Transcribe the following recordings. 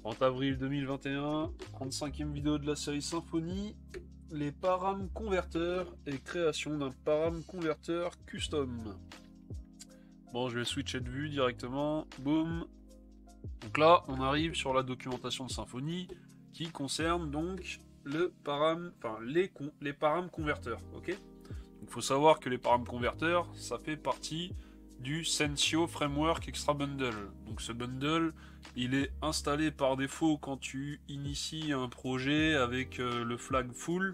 30 avril 2021, 35e vidéo de la série Symfony, les param converteurs et création d'un param converteur custom. Bon, je vais switcher de vue directement, boum. Donc là, on arrive sur la documentation de Symfony qui concerne donc le param, enfin les param converteurs, ok. Il faut savoir que les param converteurs, ça fait partie du Sensio Framework Extra Bundle. Donc ce bundle, il est installé par défaut quand tu inities un projet avec le flag full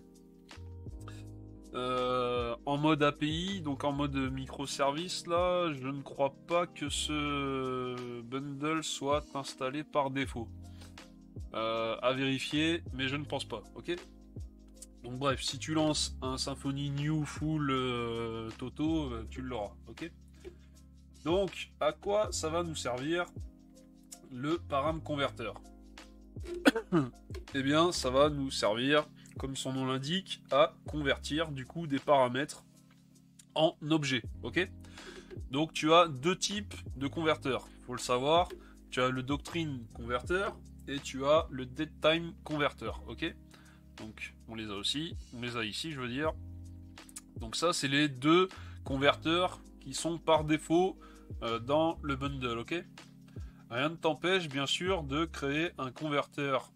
en mode API, donc en mode microservice. Là, je ne crois pas que ce bundle soit installé par défaut. À vérifier, mais je ne pense pas, ok. Donc bref, si tu lances un Symfony New Full Toto, tu l'auras, ok. Donc, à quoi ça va nous servir le param converteur? Eh bien, ça va nous servir, comme son nom l'indique, à convertir du coup des paramètres en objets, ok. Donc tu as deux types de converteurs, faut le savoir. Tu as le doctrine converteur et tu as le datetime converteur, ok. Donc on les a aussi, on les a ici, je veux dire. Donc ça, c'est les deux converteurs qui sont par défaut dans le bundle, ok. Rien ne t'empêche bien sûr de créer un converteur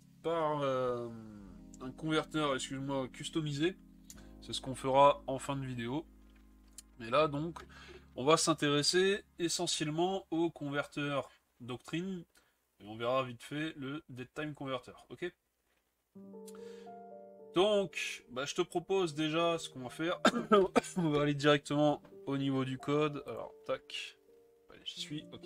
excuse-moi, customisé. C'est ce qu'on fera en fin de vidéo. Mais là donc, on va s'intéresser essentiellement au converteur doctrine et on verra vite fait le datetime converter, ok. Donc, je te propose déjà ce qu'on va faire. On va aller directement au niveau du code. Alors, tac. Allez, j'y suis, ok.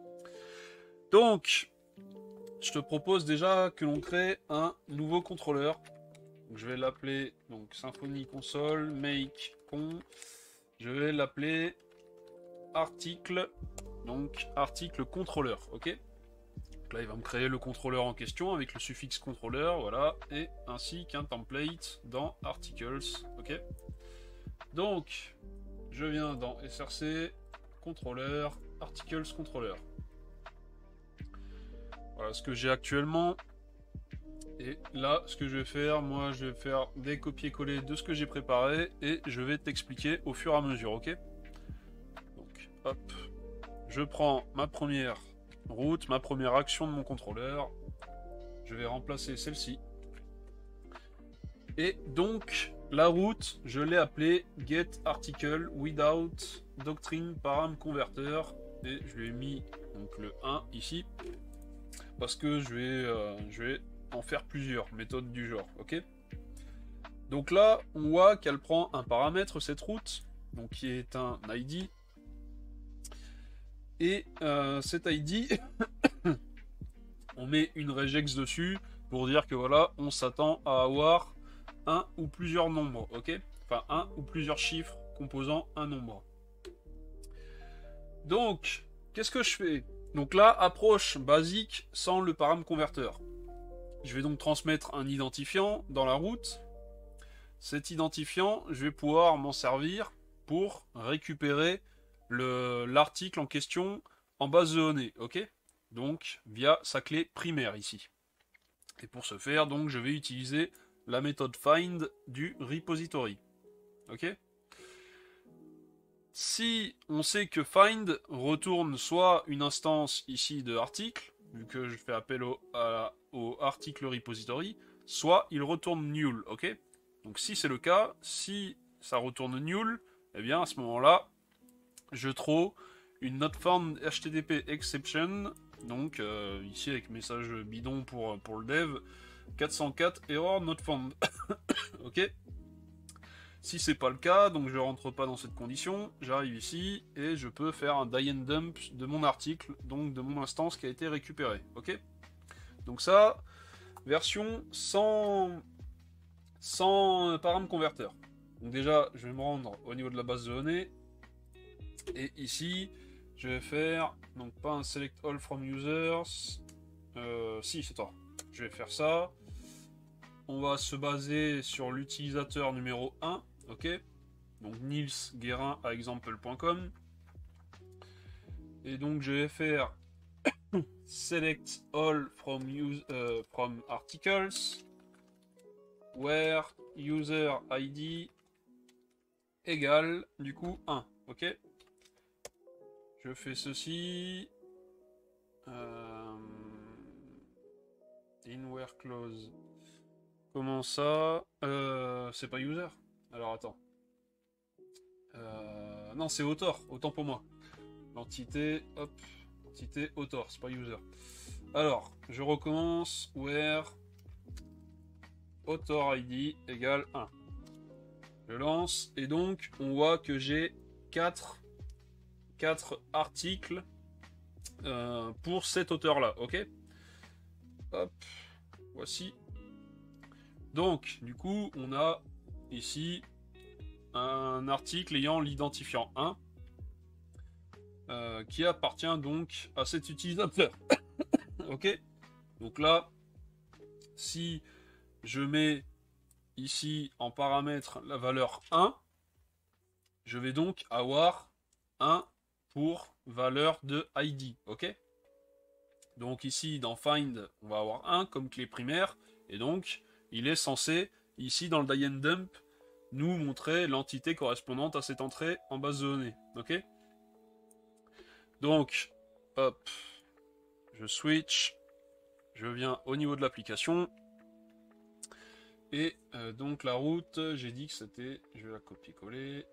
Donc, je te propose déjà que l'on crée un nouveau contrôleur. Donc, je vais l'appeler donc Symfony console make con. Je vais l'appeler article, donc article contrôleur, ok. Donc là, il va me créer le contrôleur en question avec le suffixe contrôleur, voilà, et ainsi qu'un template dans articles, ok. Donc, je viens dans src contrôleur articles contrôleur. Voilà ce que j'ai actuellement. Et là, ce que je vais faire, moi, je vais faire des copier-coller de ce que j'ai préparé et je vais t'expliquer au fur et à mesure, ok. Donc, hop, je prends ma première route, ma première action de mon contrôleur. Je vais remplacer celle-ci. Et donc, la route, je l'ai appelée get article without doctrine param converter. Et je lui ai mis donc le 1 ici. Parce que je vais en faire plusieurs méthodes du genre, ok. Donc là, on voit qu'elle prend un paramètre, cette route, donc qui est un ID. Et cet ID, on met une regex dessus pour dire que voilà, on s'attend à avoir un ou plusieurs nombres, ok. Enfin, un ou plusieurs chiffres composant un nombre. Donc, qu'est-ce que je fais? Donc là, approche basique sans le param converteur. Je vais donc transmettre un identifiant dans la route. Cet identifiant, je vais pouvoir m'en servir pour récupérer l'article en question en base de données, ok. Donc, via sa clé primaire ici. Et pour ce faire, donc, je vais utiliser la méthode find du repository, ok. Si on sait que find retourne soit une instance ici de article, vu que je fais appel au article repository, soit il retourne null, ok. Donc si c'est le cas, si ça retourne null, eh bien à ce moment-là, je throw une not found HTTP exception, donc ici avec message bidon pour le dev, 404 error not found, ok. Si c'est pas le cas, donc je rentre pas dans cette condition, j'arrive ici et je peux faire un die and dump de mon article, donc de mon instance qui a été récupérée, ok. Donc ça, version sans param converter. Donc déjà, je vais me rendre au niveau de la base de données et ici, je vais faire donc pas un select all from users, si c'est toi. Je vais faire ça. On va se baser sur l'utilisateur numéro 1. Ok, donc Nils Guérin à example.com. Et donc je vais faire select all from articles, where user ID égale du coup 1, ok. Je fais ceci, in where clause, comment ça, c'est pas user, alors attends, non c'est author, autant pour moi, l'entité, hop, entité author, c'est pas user. Alors, je recommence, where author ID égale 1. Je lance, et donc, on voit que j'ai 4 articles pour cet auteur-là, ok. Hop, voici. Donc, du coup, on a ici un article ayant l'identifiant 1 qui appartient donc à cet utilisateur. Ok. Donc là, si je mets ici en paramètre la valeur 1, je vais donc avoir 1 pour valeur de ID, ok. Donc ici dans find, on va avoir 1 comme clé primaire, et donc il est censé, ici dans le die and dump, nous montrer l'entité correspondante à cette entrée en base de données, ok. Donc, hop, je switch, je viens au niveau de l'application, et donc la route, j'ai dit que c'était, je vais la copier-coller,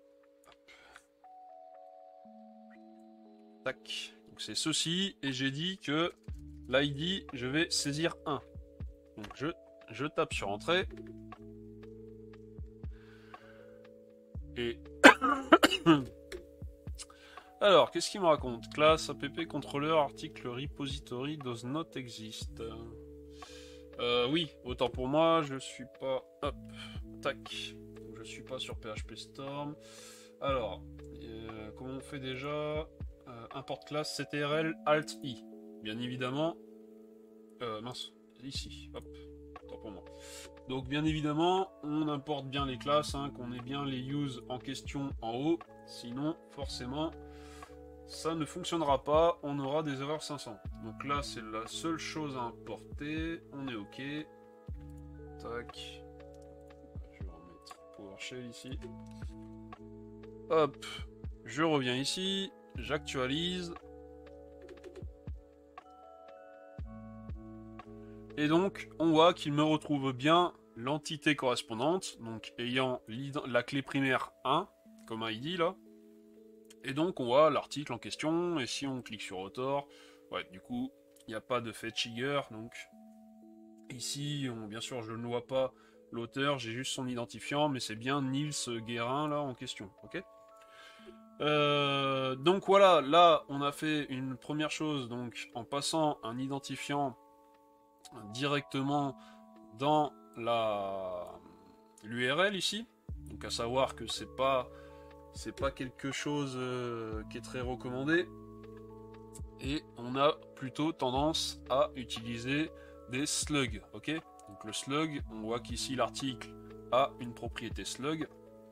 tac, donc c'est ceci, et j'ai dit que l'ID, je vais saisir 1. Donc je tape sur entrée, et alors, qu'est-ce qu'il me raconte? Classe app controller article repository does not exist. Oui, autant pour moi, je suis pas... Hop, tac. Je suis pas sur PHP Storm. Alors, comment on fait déjà? Import classe CTRL Alt I. Bien évidemment... mince, ici, hop, autant pour moi. Donc bien évidemment, on importe bien les classes, hein, qu'on ait bien les use en question en haut. Sinon, forcément... ça ne fonctionnera pas, on aura des erreurs 500. Donc là, c'est la seule chose à importer. On est OK. Tac. Je vais remettre PowerShell ici. Hop. Je reviens ici. J'actualise. Et donc, on voit qu'il me retrouve bien l'entité correspondante. Donc, ayant la clé primaire 1, comme ID là. Et donc on voit l'article en question, et si on clique sur author, ouais, du coup, il n'y a pas de fetchigger, donc ici, bien sûr, je ne vois pas l'auteur, j'ai juste son identifiant, mais c'est bien Nils Guérin, là, en question, ok. Donc voilà, là, on a fait une première chose, donc en passant un identifiant directement dans l'URL ici, donc à savoir que c'est pas quelque chose qui est très recommandé, et on a plutôt tendance à utiliser des slugs, ok. Donc le slug, on voit qu'ici l'article a une propriété slug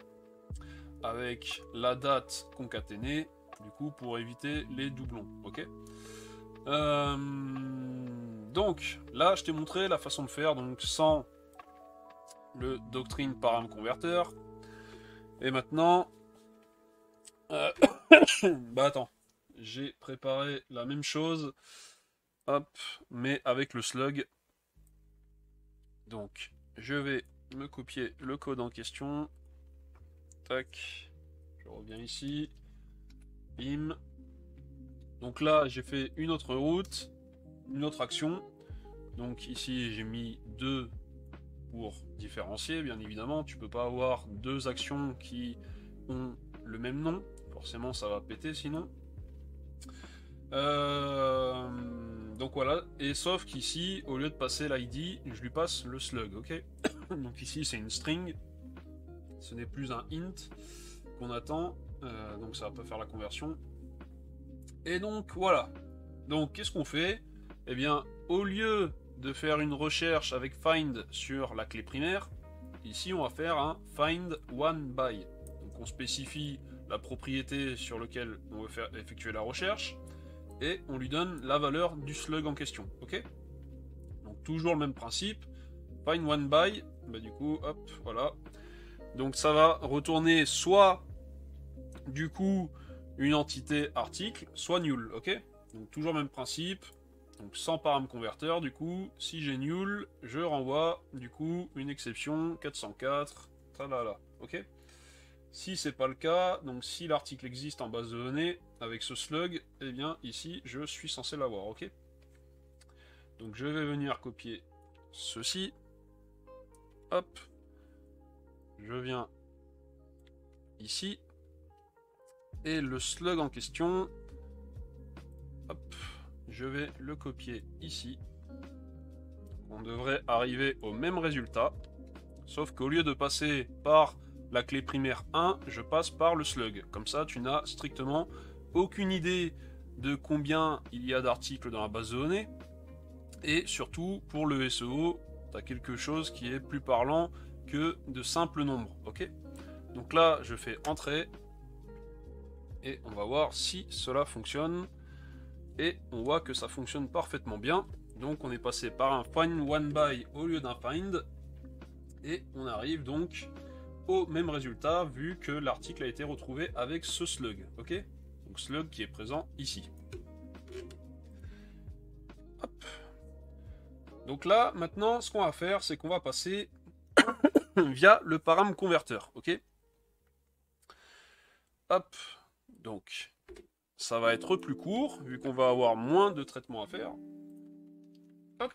avec la date concaténée, du coup pour éviter les doublons, ok. Donc là je t'ai montré la façon de faire, donc sans le doctrine param converter, et maintenant bah attends, j'ai préparé la même chose, hop, mais avec le slug. Donc, je vais me copier le code en question. Tac, je reviens ici. Bim. Donc là, j'ai fait une autre route, une autre action. Donc ici, j'ai mis 2 pour différencier, bien évidemment. Tu peux pas avoir 2 actions qui ont le même nom. Forcément, ça va péter sinon. Donc voilà, et sauf qu'ici, au lieu de passer l'ID, je lui passe le slug, ok. Donc ici, c'est une string, ce n'est plus un int qu'on attend, donc ça va pas faire la conversion. Et donc voilà. Donc qu'est-ce qu'on fait? Eh bien, au lieu de faire une recherche avec find sur la clé primaire, ici on va faire un find one by. Donc on spécifie la propriété sur laquelle on veut faire effectuer la recherche, et on lui donne la valeur du slug en question, ok? Donc toujours le même principe, find one by, bah du coup, hop, voilà. Donc ça va retourner soit, du coup, une entité article, soit null, ok? Donc toujours le même principe, donc sans param converteur, du coup, si j'ai null, je renvoie, du coup, une exception 404, talala, ok? Si c'est pas le cas, donc si l'article existe en base de données avec ce slug, eh bien ici je suis censé l'avoir, ok? Donc je vais venir copier ceci, hop, je viens ici, et le slug en question, hop, je vais le copier ici. On devrait arriver au même résultat, sauf qu'au lieu de passer par la clé primaire 1, je passe par le slug. Comme ça, tu n'as strictement aucune idée de combien il y a d'articles dans la base de données. Et surtout, pour le SEO, tu as quelque chose qui est plus parlant que de simples nombres. Ok? Donc là, je fais entrer. Et on va voir si cela fonctionne. Et on voit que ça fonctionne parfaitement bien. Donc on est passé par un find one by au lieu d'un find. Et on arrive donc au même résultat vu que l'article a été retrouvé avec ce slug, ok? Donc slug qui est présent ici. Hop. Donc là, maintenant, ce qu'on va faire, c'est qu'on va passer via le param converteur, ok? Hop. Donc, ça va être plus court vu qu'on va avoir moins de traitements à faire. Hop.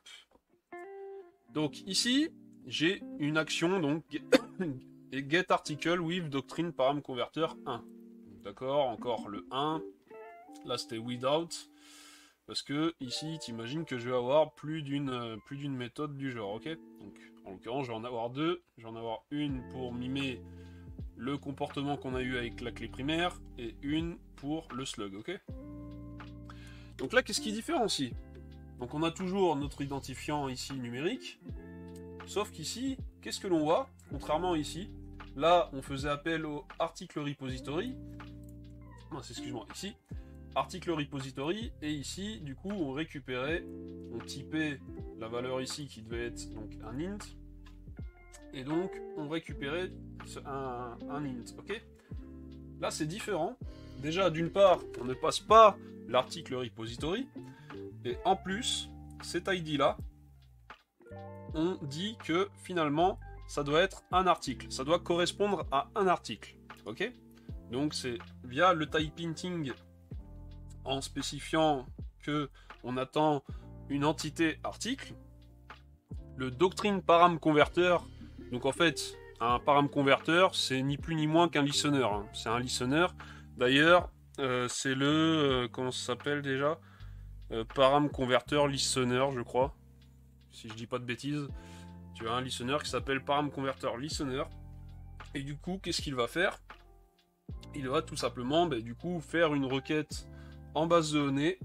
Donc ici, j'ai une action donc et get article with doctrine param converter 1. D'accord, encore le 1. Là c'était without. Parce que ici, t'imagines que je vais avoir plus d'une méthode du genre, ok? Donc en l'occurrence, je vais en avoir deux. Je vais en avoir une pour mimer le comportement qu'on a eu avec la clé primaire et une pour le slug, ok? Donc là, qu'est-ce qui différencie? Donc on a toujours notre identifiant ici numérique. Sauf qu'ici, qu'est-ce que l'on voit? Contrairement ici, là, on faisait appel au article repository. Excuse-moi, ici, article repository, et ici, du coup, on récupérait, on typait la valeur ici qui devait être donc un int, et donc on récupérait un int, ok? Là, c'est différent. Déjà, d'une part, on ne passe pas l'article repository, et en plus, cet ID-là, on dit que finalement ça doit être un article, ça doit correspondre à un article, ok? Donc c'est via le type hinting en spécifiant que on attend une entité article, le doctrine param converter. Donc en fait un param converter c'est ni plus ni moins qu'un listener, hein. C'est un listener. D'ailleurs c'est le comment ça s'appelle déjà, param converter listener je crois. Si je dis pas de bêtises, tu as un listener qui s'appelle param converter listener. Et du coup, qu'est-ce qu'il va faire? Il va tout simplement, du coup, faire une requête en base de données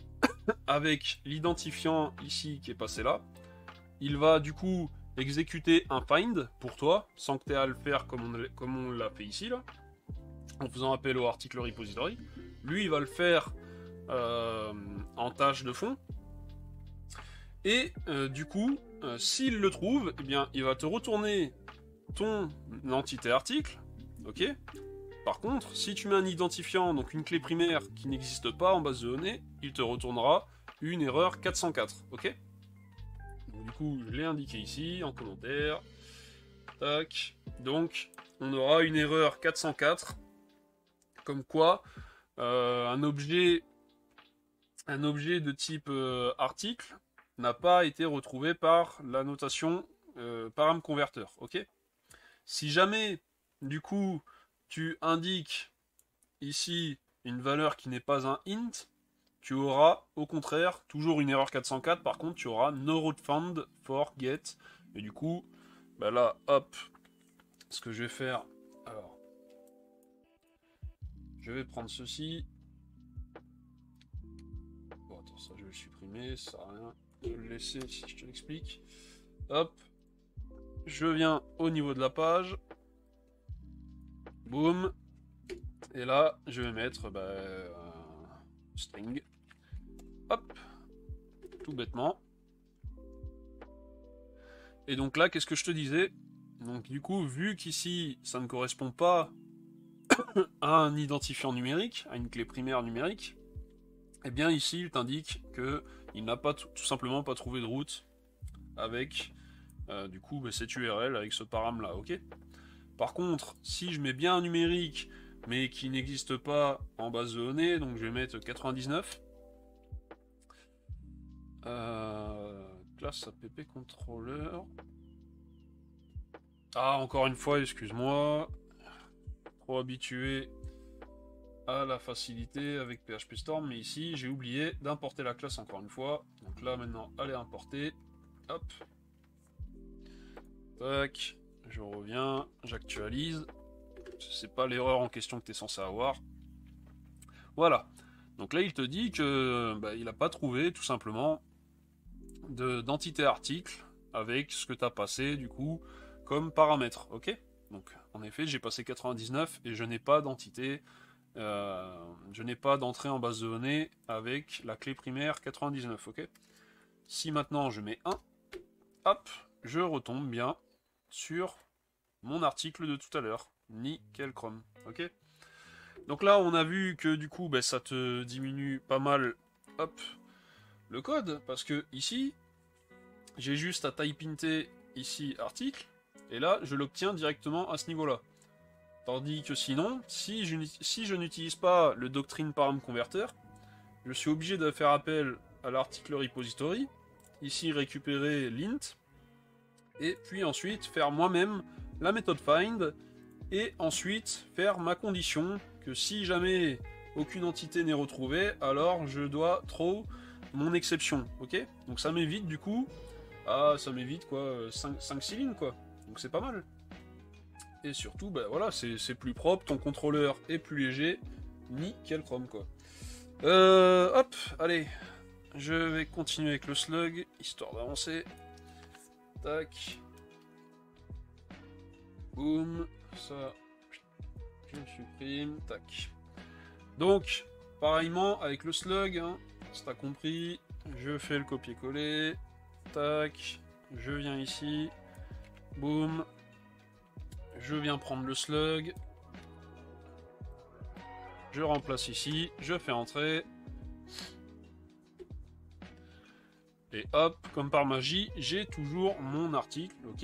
avec l'identifiant ici qui est passé là. Il va du coup exécuter un find pour toi, sans que tu aies à le faire comme on l'a fait ici, là, en faisant appel au article repository. Lui, il va le faire en tâche de fond. Et du coup, s'il le trouve, eh bien, il va te retourner ton entité article, ok? Par contre, si tu mets un identifiant, donc une clé primaire qui n'existe pas en base de données, il te retournera une erreur 404, ok? Donc, du coup, je l'ai indiqué ici, en commentaire. Tac. Donc, on aura une erreur 404, comme quoi un objet de type article n'a pas été retrouvé par la notation param converter, ok? Si jamais, du coup, tu indiques ici une valeur qui n'est pas un int, tu auras au contraire toujours une erreur 404, par contre tu auras no route found for get, et du coup, là, hop, ce que je vais faire, alors, je vais prendre ceci, bon attends, ça je vais le supprimer, ça sert à rien de le laisser si je te l'explique, hop, je viens au niveau de la page, boum, et là je vais mettre string, Hop, tout bêtement. Et donc là, qu'est-ce que je te disais? Donc du coup, vu qu'ici, ça ne correspond pas à un identifiant numérique, à une clé primaire numérique, eh bien ici, il t'indique que il n'a pas tout simplement pas trouvé de route avec du coup cette URL avec ce param là, ok? Par contre, si je mets bien un numérique, mais qui n'existe pas en base de données, donc je vais mettre 99. Classe app controller. Ah, encore une fois, excuse-moi. Trop habitué à la facilité avec PHP Storm, mais ici, j'ai oublié d'importer la classe encore une fois. Donc là, maintenant, elle est importée. Hop. Tac. Je reviens, j'actualise. C'est pas l'erreur en question que tu es censé avoir. Voilà. Donc là, il te dit que il n'a pas trouvé, tout simplement, d'entité article avec ce que tu as passé, du coup, comme paramètre. Ok? Donc, en effet, j'ai passé 99 et je n'ai pas d'entité, je n'ai pas d'entrée en base de données avec la clé primaire 99. Ok? Si maintenant je mets 1, hop, je retombe bien sur mon article de tout à l'heure. Nickel chrome. Ok? Donc là, on a vu que du coup, ça te diminue pas mal, hop, le code, parce que ici, j'ai juste à type inter ici article, et là, je l'obtiens directement à ce niveau-là. Tandis que sinon, si je n'utilise pas le doctrine param converter, je suis obligé de faire appel à l'article repository, ici récupérer l'int, et puis ensuite faire moi-même la méthode find, et ensuite faire ma condition que si jamais aucune entité n'est retrouvée, alors je dois throw mon exception, ok? Donc ça m'évite du coup, ça m'évite quoi, 5-6 lignes quoi, donc c'est pas mal. Et surtout, voilà, c'est plus propre, ton contrôleur est plus léger, nickel chrome quoi. Hop, allez, je vais continuer avec le slug, histoire d'avancer. Tac. Boum, ça, je le supprime, tac. Donc, pareillement avec le slug, hein, si t'as compris, je fais le copier-coller, tac, je viens ici, boum, je viens prendre le slug, je remplace ici, je fais entrer, et hop, comme par magie, j'ai toujours mon article, ok.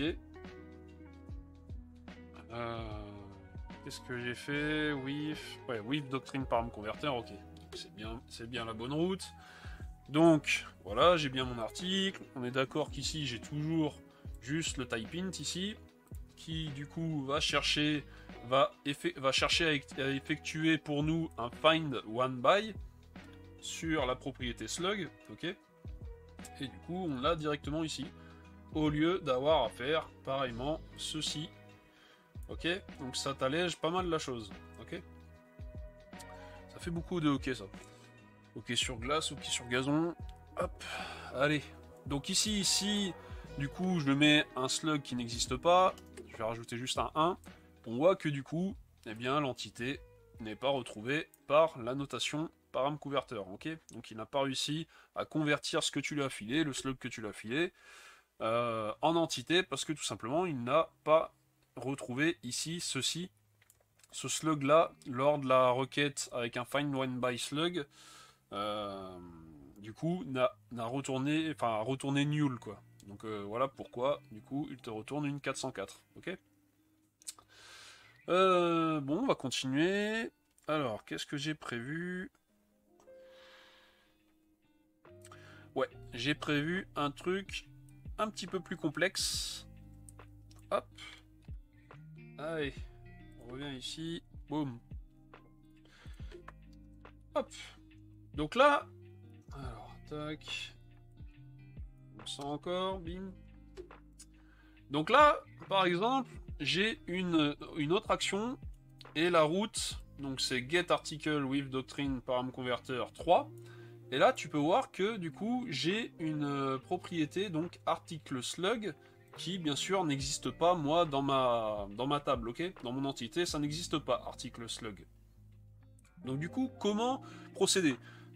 Qu'est-ce que j'ai fait? With Doctrine Param Converter, ok. C'est bien la bonne route. Donc, voilà, j'ai bien mon article. On est d'accord qu'ici, j'ai toujours juste le type int ici, qui du coup va chercher à effectuer pour nous un find one by sur la propriété slug, ok. Et du coup, on l'a directement ici, au lieu d'avoir à faire pareillement ceci. Ok, donc ça t'allège pas mal la chose. Ok, ça fait beaucoup de hockey ça. Hockey sur glace, hockey sur gazon. Hop, allez. Donc ici, du coup, je mets un slug qui n'existe pas. Je vais rajouter juste un 1. On voit que du coup, eh bien, l'entité n'est pas retrouvée par la notation param converter. Ok, donc il n'a pas réussi à convertir ce que tu lui as filé, le slug que tu lui as filé, en entité parce que tout simplement, il n'a pas retrouver ici ce slug là lors de la requête avec un find one by slug, du coup n'a retourné, enfin retourné nul quoi. Donc voilà pourquoi du coup il te retourne une 404. Ok. Bon, on va continuer. Alors qu'est-ce que j'ai prévu? Ouais, j'ai prévu un truc un petit peu plus complexe. Hop. Allez, on revient ici, boum. Hop. Donc là, alors, tac. On sent encore, bim. Donc là, par exemple, j'ai une autre action, et la route, donc c'est get article with doctrine param converter 3. Et là, tu peux voir que du coup, j'ai une propriété, donc article slug, qui bien sûr n'existe pas moi dans ma table, ok? Dans mon entité, ça n'existe pas, article slug. Donc du coup, comment procéder?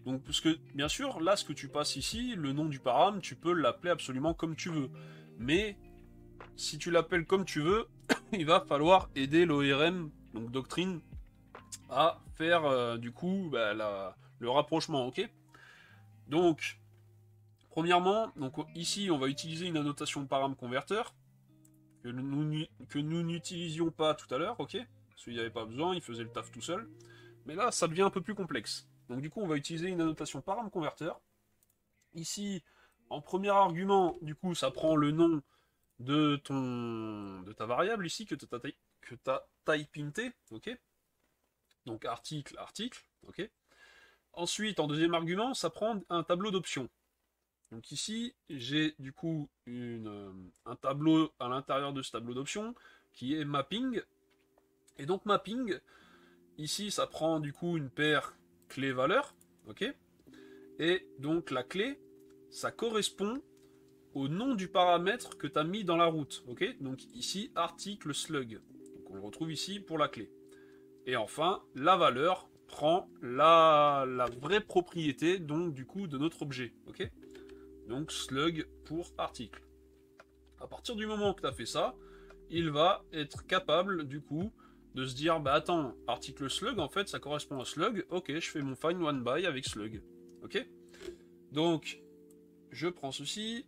Donc, parce que, bien sûr, là, ce que tu passes ici, le nom du param, tu peux l'appeler absolument comme tu veux. Mais, si tu l'appelles comme tu veux, il va falloir aider l'ORM, donc Doctrine, à faire, du coup, bah, le rapprochement, ok? Donc, premièrement, donc, ici, on va utiliser une annotation param converteur, que nous n'utilisions pas tout à l'heure, ok? Parce qu'il n'y avait pas besoin, il faisait le taf tout seul. Mais là, ça devient un peu plus complexe. Donc du coup, on va utiliser une annotation param converteur. Ici, en premier argument, du coup, ça prend le nom de ta variable ici que tu as type-inté, ok? Donc article, article, ok? Ensuite, en deuxième argument, ça prend un tableau d'options. Donc ici, j'ai du coup un tableau à l'intérieur de ce tableau d'options qui est mapping. Et donc mapping, ici, ça prend du coup une paire clé-valeur, ok? Et donc la clé, ça correspond au nom du paramètre que tu as mis dans la route, ok? Donc ici, article slug. Donc on le retrouve ici pour la clé. Et enfin, la valeur prend la vraie propriété, donc du coup, de notre objet, ok? Donc slug pour article. À partir du moment que tu as fait ça, il va être capable, du coup, de se dire, bah attends, article slug, en fait, ça correspond à slug, ok, je fais mon find one by avec slug, ok? Donc, je prends ceci,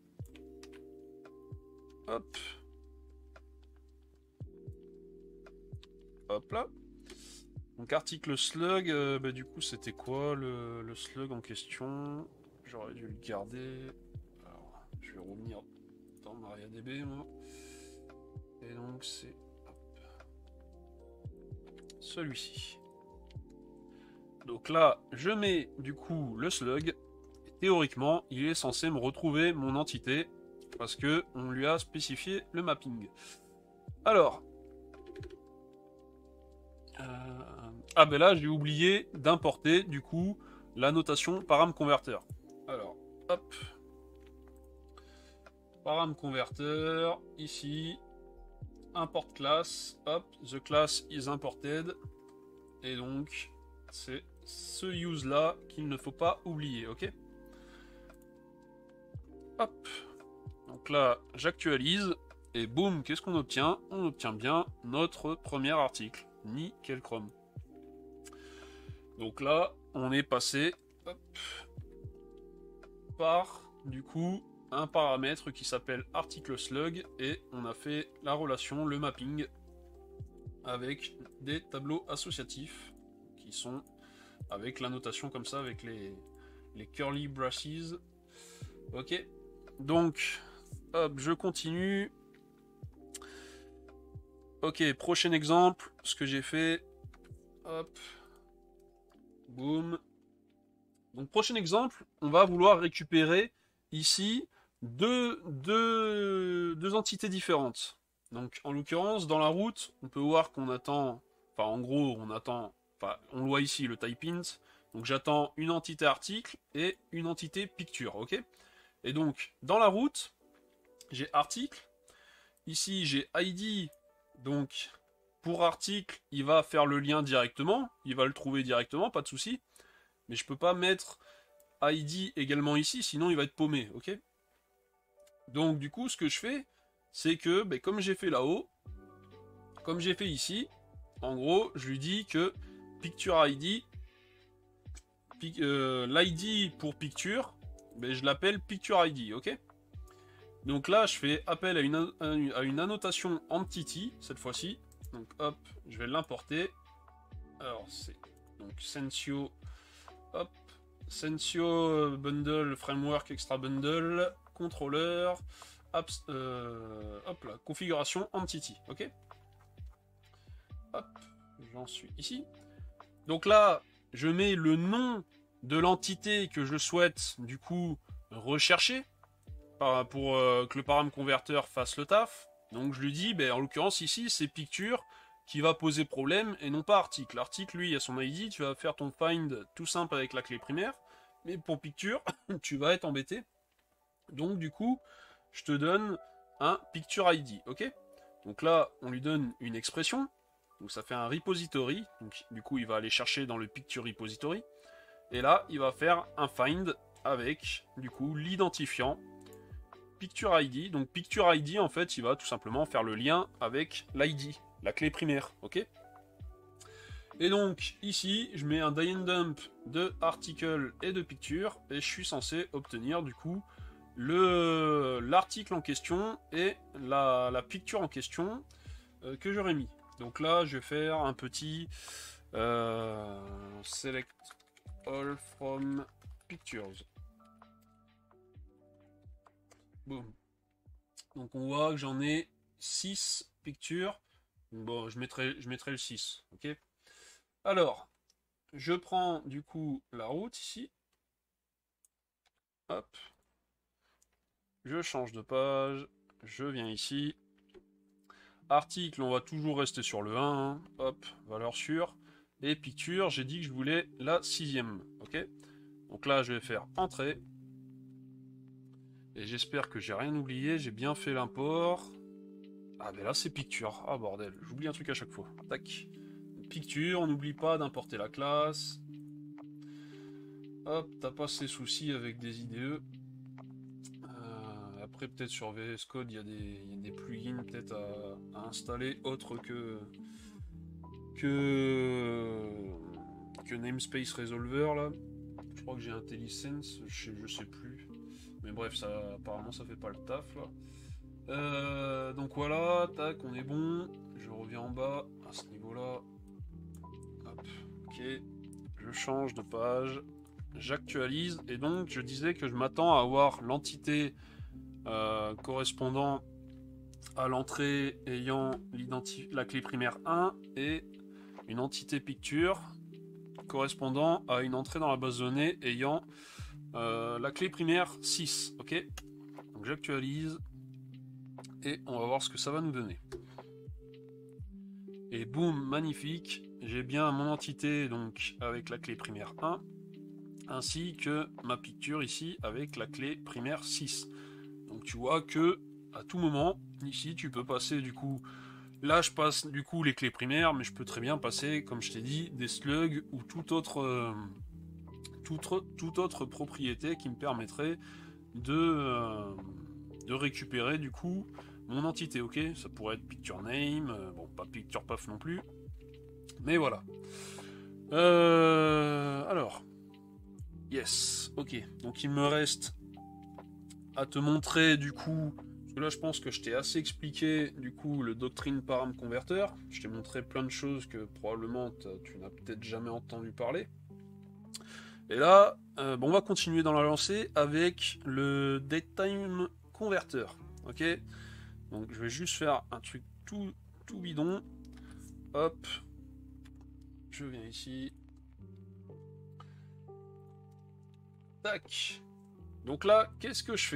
hop, hop là. Donc article slug, bah, du coup c'était quoi le slug en question? J'aurais dû le garder. Alors, je vais revenir dans MariaDB moi. Et donc c'est celui-ci. Donc là, je mets du coup le slug. Et théoriquement, il est censé me retrouver mon entité parce que on lui a spécifié le mapping. Alors, ah ben là j'ai oublié d'importer du coup la notation param converter. Alors, hop, param converter, ici, import class, hop, the class is imported, et donc c'est ce use là qu'il ne faut pas oublier, ok? Hop, donc là j'actualise, et boum, qu'est-ce qu'on obtient? On obtient bien notre premier article, nickel chrome. Donc là, on est passé hop, par, du coup, un paramètre qui s'appelle article slug, et on a fait la relation, le mapping, avec des tableaux associatifs, qui sont avec la notation comme ça, avec les curly braces. Ok, donc, hop, je continue. Ok, prochain exemple, ce que j'ai fait, hop, boum. Donc prochain exemple, on va vouloir récupérer ici deux entités différentes. Donc en l'occurrence, dans la route, on peut voir qu'on attend, enfin en gros, on le voit ici, le type int. Donc j'attends une entité article et une entité picture, ok? Et donc dans la route, j'ai article. Ici j'ai ID, donc pour article, il va faire le lien directement, il va le trouver directement, pas de souci. Mais je peux pas mettre ID également ici, sinon il va être paumé, ok? Donc du coup, ce que je fais, c'est que, ben, comme j'ai fait là-haut, comme j'ai fait ici, en gros, je lui dis que Picture ID, l'ID pour Picture, ben, je l'appelle Picture ID, ok? Donc là, je fais appel à une annotation Entity, cette fois-ci. Donc hop, je vais l'importer. Alors c'est donc Sensio, hop, Sensio Bundle Framework Extra Bundle, contrôleur, hop là, configuration Entity, ok? Hop, j'en suis ici. Donc là, je mets le nom de l'entité que je souhaite du coup rechercher pour que le param converteur fasse le taf. Donc je lui dis, ben, en l'occurrence ici, c'est picture qui va poser problème et non pas article. L'article, lui, a son ID, tu vas faire ton find tout simple avec la clé primaire, mais pour picture, tu vas être embêté. Donc du coup, je te donne un picture ID, ok? Donc là, on lui donne une expression, donc ça fait un repository, donc du coup, il va aller chercher dans le picture repository. Et là, il va faire un find avec, du coup, l'identifiant Picture ID. Donc Picture ID, en fait, il va tout simplement faire le lien avec l'ID, la clé primaire, ok? Et donc, ici, je mets un die and dump de article et de picture, et je suis censé obtenir, du coup, l'article en question et la picture en question que j'aurais mis. Donc là, je vais faire un petit select all from pictures. Boom. Donc on voit que j'en ai 6 pictures. Bon, je mettrai le 6. Ok. Alors, je prends du coup la route ici. Hop. Je change de page. Je viens ici. Article, on va toujours rester sur le 1. Hein. Hop, valeur sûre. Et picture, j'ai dit que je voulais la 6e. Ok. Donc là, je vais faire entrée. Et j'espère que j'ai rien oublié. J'ai bien fait l'import. Ah, mais là, c'est picture. Ah, bordel. J'oublie un truc à chaque fois. Tac. Picture, on n'oublie pas d'importer la classe. Hop, t'as pas ces soucis avec des IDE. Après, peut-être sur VS Code, il y a des plugins peut-être à installer autres que Namespace Resolver là. Je crois que j'ai IntelliSense, je sais plus. Mais bref, ça apparemment ça fait pas le taf là. Donc voilà, tac, on est bon. Je reviens en bas à ce niveau-là. Hop, ok. Je change de page. J'actualise. Et donc je disais que je m'attends à avoir l'entité correspondant à l'entrée ayant la clé primaire 1 et une entité picture correspondant à une entrée dans la base de données ayant la clé primaire 6. Ok, donc j'actualise et on va voir ce que ça va nous donner. Et boum, magnifique, j'ai bien mon entité donc avec la clé primaire 1 ainsi que ma picture ici avec la clé primaire 6. Donc tu vois que à tout moment ici tu peux passer du coup. Là, je passe du coup les clés primaires, mais je peux très bien passer, comme je t'ai dit, des slugs ou toute autre propriété qui me permettrait de récupérer du coup mon entité. Ok, ça pourrait être picture name, bon, pas picture path non plus, mais voilà. Alors, yes, ok. Donc il me reste à te montrer du coup. Là, je pense que je t'ai assez expliqué, du coup, le doctrine param converter. Je t'ai montré plein de choses que probablement tu n'as peut-être jamais entendu parler. Et là, bon, on va continuer dans la lancée avec le datetime converter. Ok. Donc, je vais juste faire un truc tout bidon. Hop. Je viens ici. Tac. Donc là, qu'est-ce que je fais ?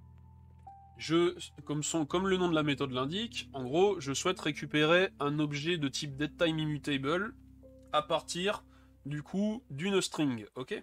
Comme le nom de la méthode l'indique, en gros, je souhaite récupérer un objet de type datetime immutable à partir du coup d'une string, ok.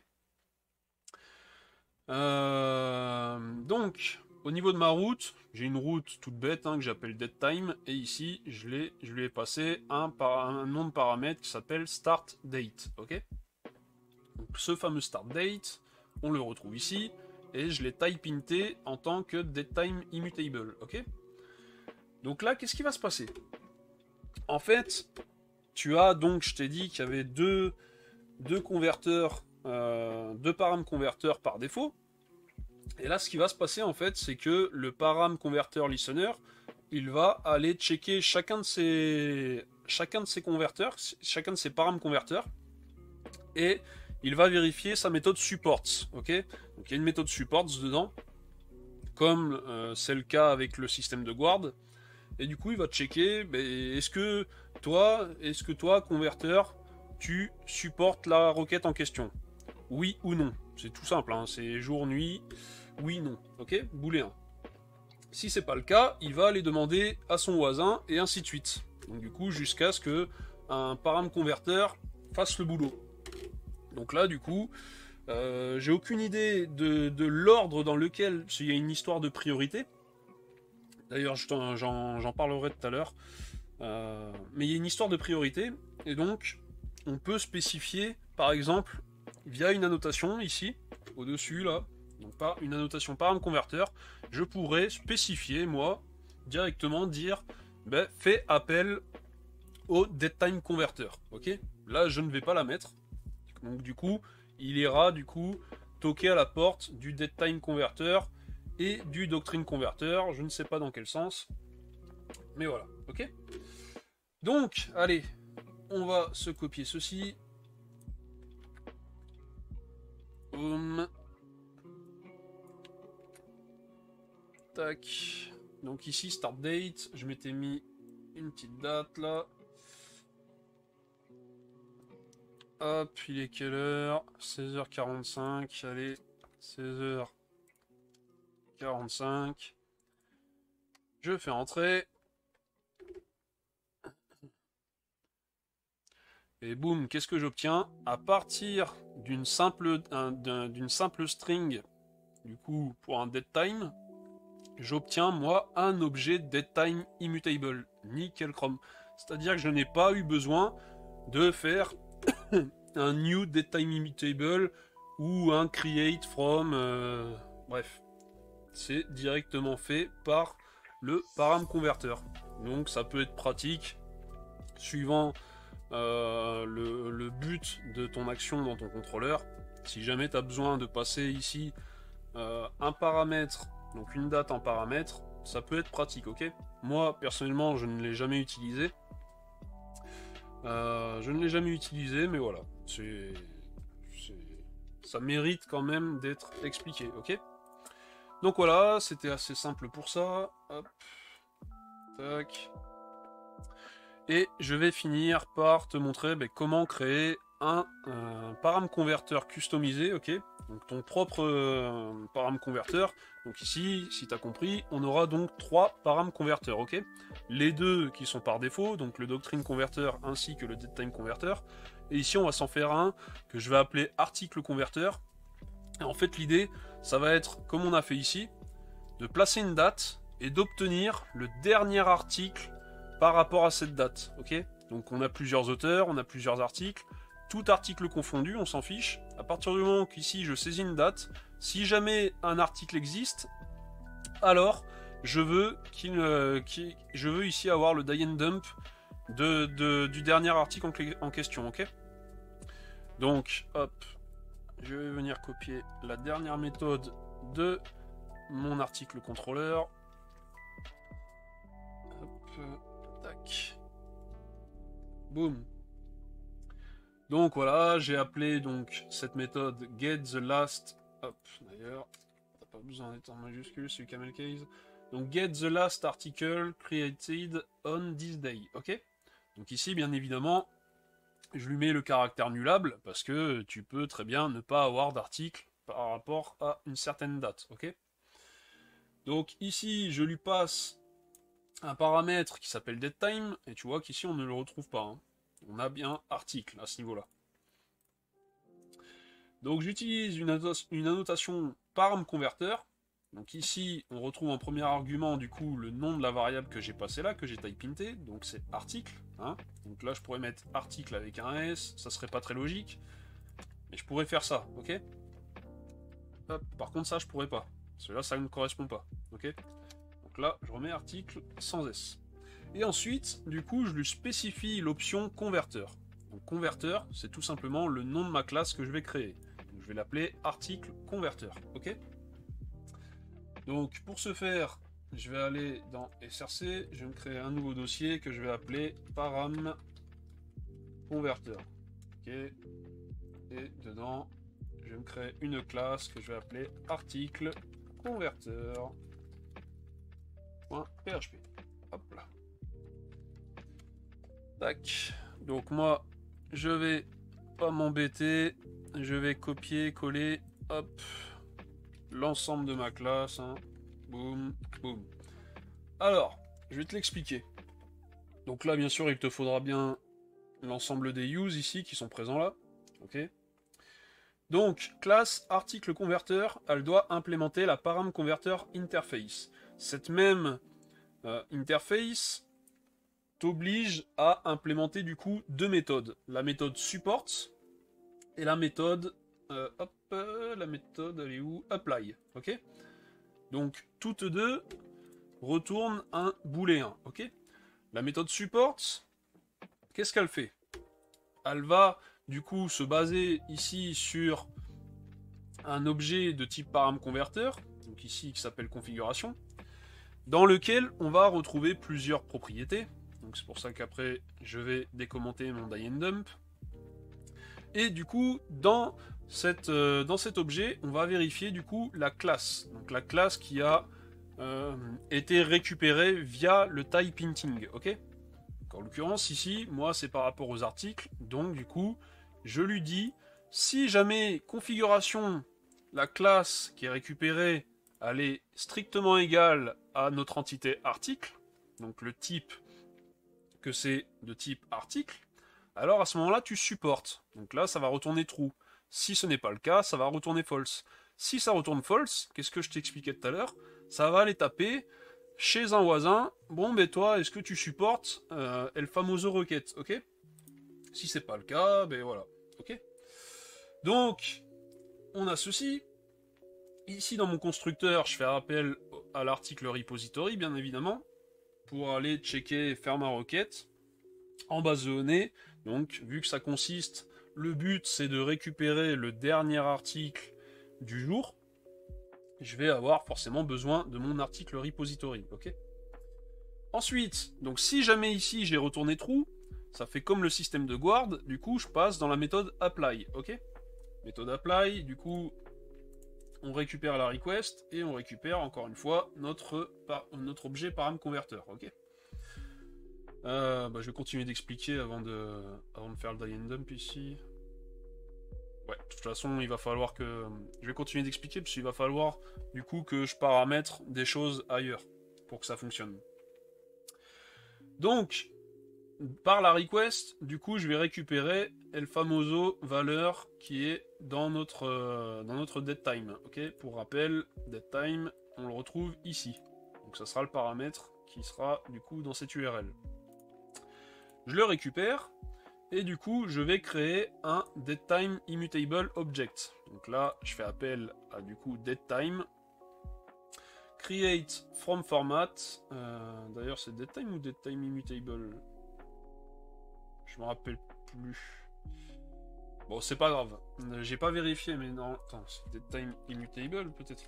Donc, au niveau de ma route, j'ai une route toute bête hein, que j'appelle datetime, et ici, je lui ai passé un nom de paramètre qui s'appelle startDate, ok. Donc, ce fameux startDate, on le retrouve ici. Et je l'ai type inté en tant que datetime immutable, ok. Donc là, qu'est-ce qui va se passer ? En fait, tu as donc, je t'ai dit qu'il y avait deux converteurs, deux param converteurs par défaut. Et là, ce qui va se passer en fait, c'est que le param converter listener, il va aller checker chacun de ces converteurs, chacun de ces param converteurs, et il va vérifier sa méthode supports, ok. Donc il y a une méthode supports dedans, comme c'est le cas avec le système de guard, et du coup il va checker, est-ce que toi, converteur, tu supportes la requête en question ? Oui ou non. C'est tout simple, hein. C'est jour, nuit, oui, non, ok, booléen. Si c'est pas le cas, il va aller demander à son voisin, et ainsi de suite. Donc du coup, jusqu'à ce que un param converteur fasse le boulot. Donc là, du coup, j'ai aucune idée de l'ordre dans lequel il y a une histoire de priorité. D'ailleurs, j'en parlerai tout à l'heure. Mais il y a une histoire de priorité, et donc, on peut spécifier, par exemple, via une annotation ici, au-dessus là, donc par une annotation param converter, je pourrais spécifier, moi, directement dire, ben, fais appel au datetime converter, ok? Là, je ne vais pas la mettre, donc du coup, il ira du coup toquer à la porte du datetime converter et du doctrine converter, je ne sais pas dans quel sens, mais voilà, ok? Donc, allez, on va se copier ceci. Tac. Donc ici, start date, je m'étais mis une petite date là. Hop, il est quelle heure? 16h45, allez, 16h45. Je fais entrer. Et boum, qu'est-ce que j'obtiens? À partir d'une simple string, du coup, pour un datetime, j'obtiens, moi, un objet datetime immutable. Nickel chrome. C'est-à-dire que je n'ai pas eu besoin de faire un new datetime immutable ou un create from... bref. C'est directement fait par le param converter. Donc ça peut être pratique, suivant le but de ton action dans ton contrôleur. Si jamais tu as besoin de passer ici un paramètre, donc une date en paramètre, ça peut être pratique, ok? Moi, personnellement, je ne l'ai jamais utilisé. Mais voilà. Ça mérite quand même d'être expliqué, ok? Donc voilà, c'était assez simple pour ça. Hop. Tac. Et je vais finir par te montrer comment créer un param converter customisé, ok? Donc ton propre param converter. Donc ici, si tu as compris, on aura donc 3 param converters, ok? Les deux qui sont par défaut, donc le doctrine converter ainsi que le datetime converter. Et ici, on va s'en faire un que je vais appeler article converter. Et en fait, l'idée, ça va être, comme on a fait ici, de placer une date et d'obtenir le dernier article par rapport à cette date, ok? Donc on a plusieurs auteurs, on a plusieurs articles, tout article confondu, on s'en fiche. À partir du moment qu'ici je saisis une date, si jamais un article existe, alors je veux ici avoir le die and dump du dernier article en question, ok? Donc, hop, je vais venir copier la dernière méthode de mon article contrôleur. Hop, tac. Boum. Donc voilà, j'ai appelé donc cette méthode get the last. Hop, d'ailleurs, t'as pas besoin d'être en majuscule, c'est du camel case. Donc get the last article created on this day. Ok? Donc ici, bien évidemment, je lui mets le caractère nullable parce que tu peux très bien ne pas avoir d'article par rapport à une certaine date. Ok? Donc ici, je lui passe un paramètre qui s'appelle datetime, et tu vois qu'ici on ne le retrouve pas. Hein. On a bien article à ce niveau-là. Donc j'utilise une annotation param converter. Donc ici, on retrouve en premier argument du coup le nom de la variable que j'ai passé là, que j'ai type inté, donc c'est article. Hein. Donc là, je pourrais mettre article avec un S, ça serait pas très logique, mais je pourrais faire ça, ok? Hop, par contre ça, je pourrais pas, parce que là, ça ne correspond pas, ok? Donc là, je remets article sans S. Et ensuite, du coup, je lui spécifie l'option converteur. Donc converteur, c'est tout simplement le nom de ma classe que je vais créer. Donc, je vais l'appeler article converteur, ok? Donc pour ce faire, je vais aller dans src, je vais me créer un nouveau dossier que je vais appeler param converteur. Ok. Et dedans, je vais me créer une classe que je vais appeler article converteur.php. Hop là. Tac. Donc moi, je vais pas m'embêter, je vais copier, coller, hop, l'ensemble de ma classe, hein. Boum, boum. Alors, je vais te l'expliquer. Donc là, bien sûr, il te faudra bien l'ensemble des use ici qui sont présents là. Ok. Donc, classe article converteur, elle doit implémenter la param converter interface. Cette même interface t'oblige à implémenter du coup deux méthodes. La méthode support et la méthode la méthode, elle est où? Apply, ok? Donc, toutes deux retournent un booléen, ok? La méthode support, qu'est-ce qu'elle fait? Elle va, du coup, se baser ici sur un objet de type param-converteur, donc ici qui s'appelle configuration, dans lequel on va retrouver plusieurs propriétés. Donc c'est pour ça qu'après je vais décommenter mon die and dump. Et du coup, dans cet objet, on va vérifier du coup la classe. Donc la classe qui a été récupérée via le type hinting, ok? Donc, en l'occurrence ici, moi c'est par rapport aux articles, donc du coup, je lui dis, si jamais configuration, la classe qui est récupérée, elle est strictement égale à notre entité article, donc le type que c'est de type article, alors à ce moment-là, tu supportes. Donc là, ça va retourner true. Si ce n'est pas le cas, ça va retourner false. Si ça retourne false, qu'est-ce que je t'expliquais tout à l'heure? Ça va aller taper chez un voisin. Bon, ben toi, est-ce que tu supportes El Famoso Requête, ok? Si c'est pas le cas, ben voilà, ok? Donc, on a ceci. Ici, dans mon constructeur, je fais appel à l'article repository, bien évidemment, pour aller checker et faire ma requête en base de données. Donc, vu que ça consiste, le but c'est de récupérer le dernier article du jour, je vais avoir forcément besoin de mon article repository, ok? Ensuite, donc si jamais ici j'ai retourné true, ça fait comme le système de guard, du coup je passe dans la méthode apply, ok? Méthode apply, du coup on récupère la request et on récupère encore une fois notre objet param converter, ok? Je vais continuer d'expliquer avant de faire le die and dump ici. Ouais, de toute façon, il va falloir que... Je vais continuer d'expliquer, parce qu'il va falloir, du coup, que je paramètre des choses ailleurs, pour que ça fonctionne. Donc, par la request, du coup, je vais récupérer El Famoso valeur qui est dans notre deadtime, ok? Pour rappel, deadtime, on le retrouve ici. Donc ça sera le paramètre qui sera, du coup, dans cette URL. Je le récupère, et du coup, je vais créer un deadTime immutable object. Donc là, je fais appel à du coup deadTime. Create from format. D'ailleurs, c'est deadTime ou deadTime immutable? Je me rappelle plus. Bon, c'est pas grave. J'ai pas vérifié, mais non. Attends, c'est deadTime immutable peut-être.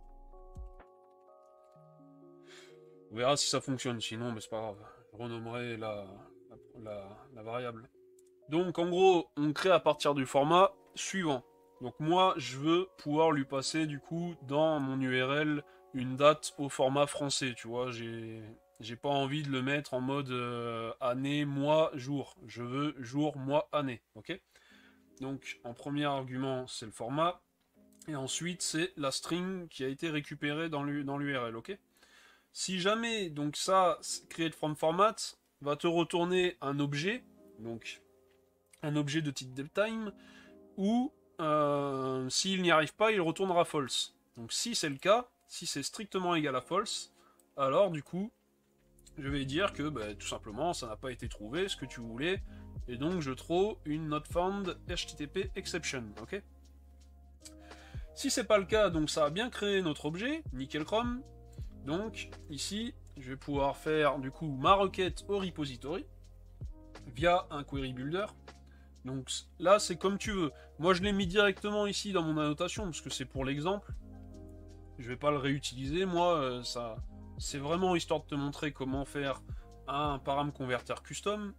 On verra si ça fonctionne. Sinon, mais c'est pas grave. Je renommerai la variable. Donc en gros, on crée à partir du format suivant. Donc moi, je veux pouvoir lui passer du coup dans mon URL une date au format français, tu vois. J'ai pas envie de le mettre en mode année, mois, jour. Je veux jour, mois, année, ok? Donc en premier argument, c'est le format. Et ensuite, c'est la string qui a été récupérée dans l'URL, ok? Si jamais, donc ça, create from format, va te retourner un objet, donc un objet de type DevTime, ou s'il n'y arrive pas, il retournera false. Donc si c'est le cas, si c'est strictement égal à false, alors du coup, je vais dire que tout simplement, ça n'a pas été trouvé, ce que tu voulais, et donc je throw une not found HTTP exception, ok? Si c'est pas le cas, donc ça a bien créé notre objet, nickel chrome, donc ici, je vais pouvoir faire du coup ma requête au repository, via un query builder. Donc là, c'est comme tu veux. Moi, je l'ai mis directement ici dans mon annotation, parce que c'est pour l'exemple. Je vais pas le réutiliser. Moi, ça, c'est vraiment histoire de te montrer comment faire un param converter custom.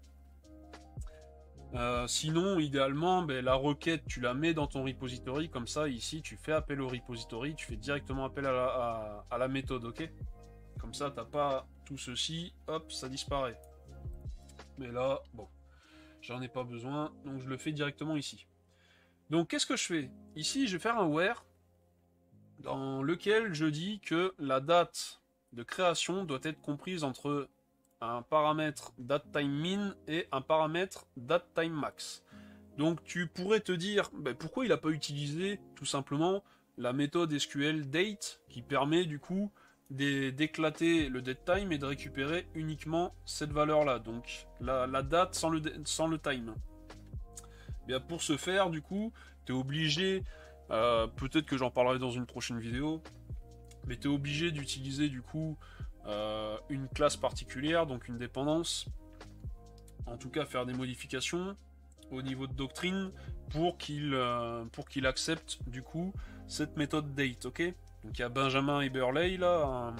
Sinon, idéalement, la requête, tu la mets dans ton repository. Comme ça, ici, tu fais appel au repository. Tu fais directement appel à la méthode, ok? Comme ça, t'as pas tout ceci. Hop, ça disparaît. Mais là, bon. J'en ai pas besoin, donc je le fais directement ici. Donc qu'est-ce que je fais? Ici, je vais faire un where dans lequel je dis que la date de création doit être comprise entre un paramètre dateTimeMin et un paramètre dateTimeMax. Donc tu pourrais te dire pourquoi il n'a pas utilisé tout simplement la méthode SQL date qui permet du coup d'éclater le datetime et de récupérer uniquement cette valeur-là, donc la date sans le time. Bien, pour ce faire, du coup, tu es obligé, peut-être que j'en parlerai dans une prochaine vidéo, mais tu es obligé d'utiliser du coup une classe particulière, donc une dépendance, en tout cas faire des modifications au niveau de doctrine pour qu'il accepte du coup cette méthode date, ok. Donc il y a Benjamin Eberle là,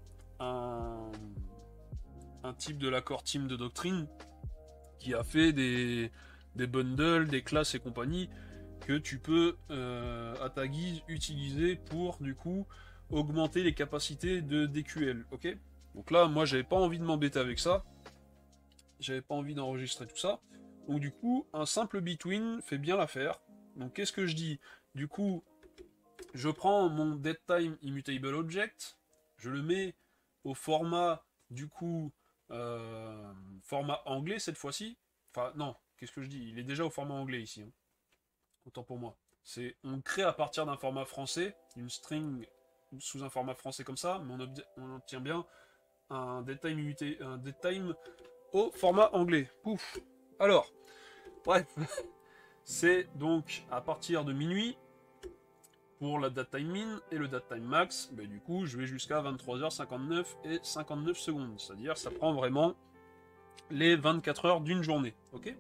un type de l'accord team de doctrine qui a fait des bundles, des classes et compagnie que tu peux à ta guise utiliser pour du coup augmenter les capacités de DQL, ok. Donc là moi j'avais pas envie de m'embêter avec ça, j'avais pas envie d'enregistrer tout ça, donc du coup un simple between fait bien l'affaire. Donc qu'est-ce que je dis? Du coup je prends mon datetime immutable object, je le mets au format du coup format anglais cette fois-ci. Enfin non, qu'est-ce que je dis? Il est déjà au format anglais ici, hein. Autant pour moi. C'est on crée à partir d'un format français, une string sous un format français comme ça, mais on obtient bien un datetime au format anglais. Pouf. Alors, bref, c'est donc à partir de minuit pour la datetime min et le datetime max. Ben, du coup, je vais jusqu'à 23h59 et 59 secondes, c'est-à-dire ça prend vraiment les 24 heures d'une journée, ok.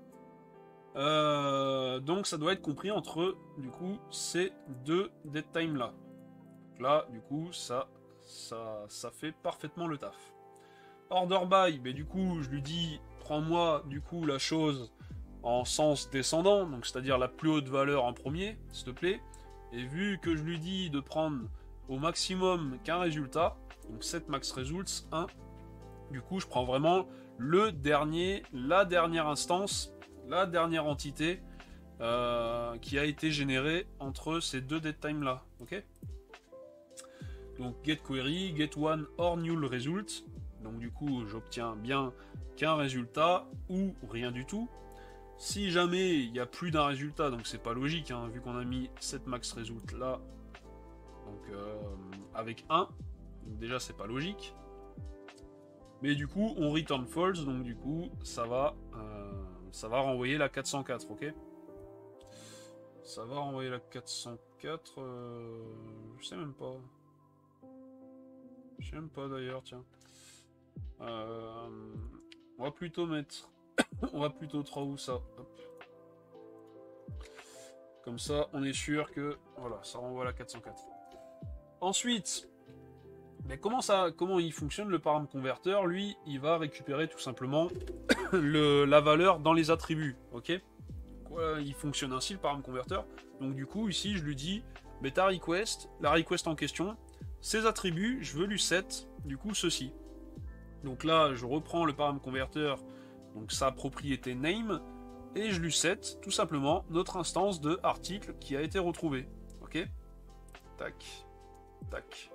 Donc ça doit être compris entre du coup ces deux datetime là. Donc là, du coup, ça fait parfaitement le taf. Order by, ben, du coup, je lui dis, prends-moi du coup la chose en sens descendant, donc c'est-à-dire la plus haute valeur en premier, s'il te plaît. Et vu que je lui dis de prendre au maximum qu'un résultat, donc 7 max results, 1, du coup, je prends vraiment la dernière instance, la dernière entité qui a été générée entre ces deux datetime là, ok. Donc get query, get one or null result. Donc du coup, j'obtiens bien qu'un résultat ou rien du tout. Si jamais il y a plus d'un résultat, donc c'est pas logique, hein, vu qu'on a mis 7 max result là, donc avec 1, donc déjà c'est pas logique. Mais du coup, on return false, donc du coup, ça va renvoyer la 404, ok. Ça va renvoyer la 404, je sais même pas. Je sais même pas d'ailleurs, tiens. On va plutôt mettre... on va plutôt trouver ça. Hop. Comme ça, on est sûr que... Voilà, ça renvoie la 404. Ensuite... Mais comment il fonctionne le param converteur? Lui, il va récupérer tout simplement la valeur dans les attributs, ok. Il fonctionne ainsi le param converteur. Donc du coup, ici, je lui dis, mais ta request, la request en question, ses attributs, je veux lui set, du coup, ceci. Donc là, je reprends le param converteur, donc sa propriété name, et je lui set tout simplement notre instance de article qui a été retrouvée, ok. Tac, tac.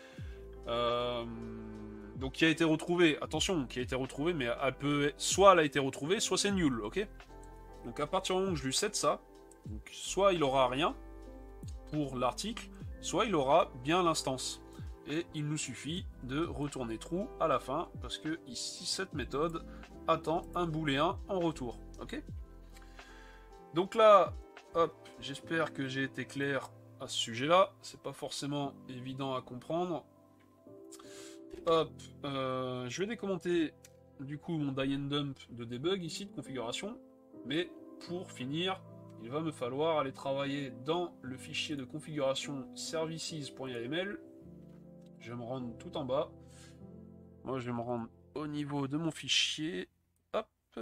Donc qui a été retrouvé, attention, qui a été retrouvé, mais soit elle a été retrouvée, soit c'est nul, ok. Donc à partir du moment où je lui set ça, donc soit il aura rien pour l'article, soit il aura bien l'instance. Et il nous suffit de retourner true à la fin, parce que ici cette méthode attend un booléen en retour, ok. Donc là, hop, j'espère que j'ai été clair à ce sujet-là, c'est pas forcément évident à comprendre. Hop, je vais décommenter du coup mon die and dump de debug ici, de configuration, mais pour finir, il va me falloir aller travailler dans le fichier de configuration services.yml. Je vais me rendre tout en bas. Moi, je vais me rendre au niveau de mon fichier. Hop,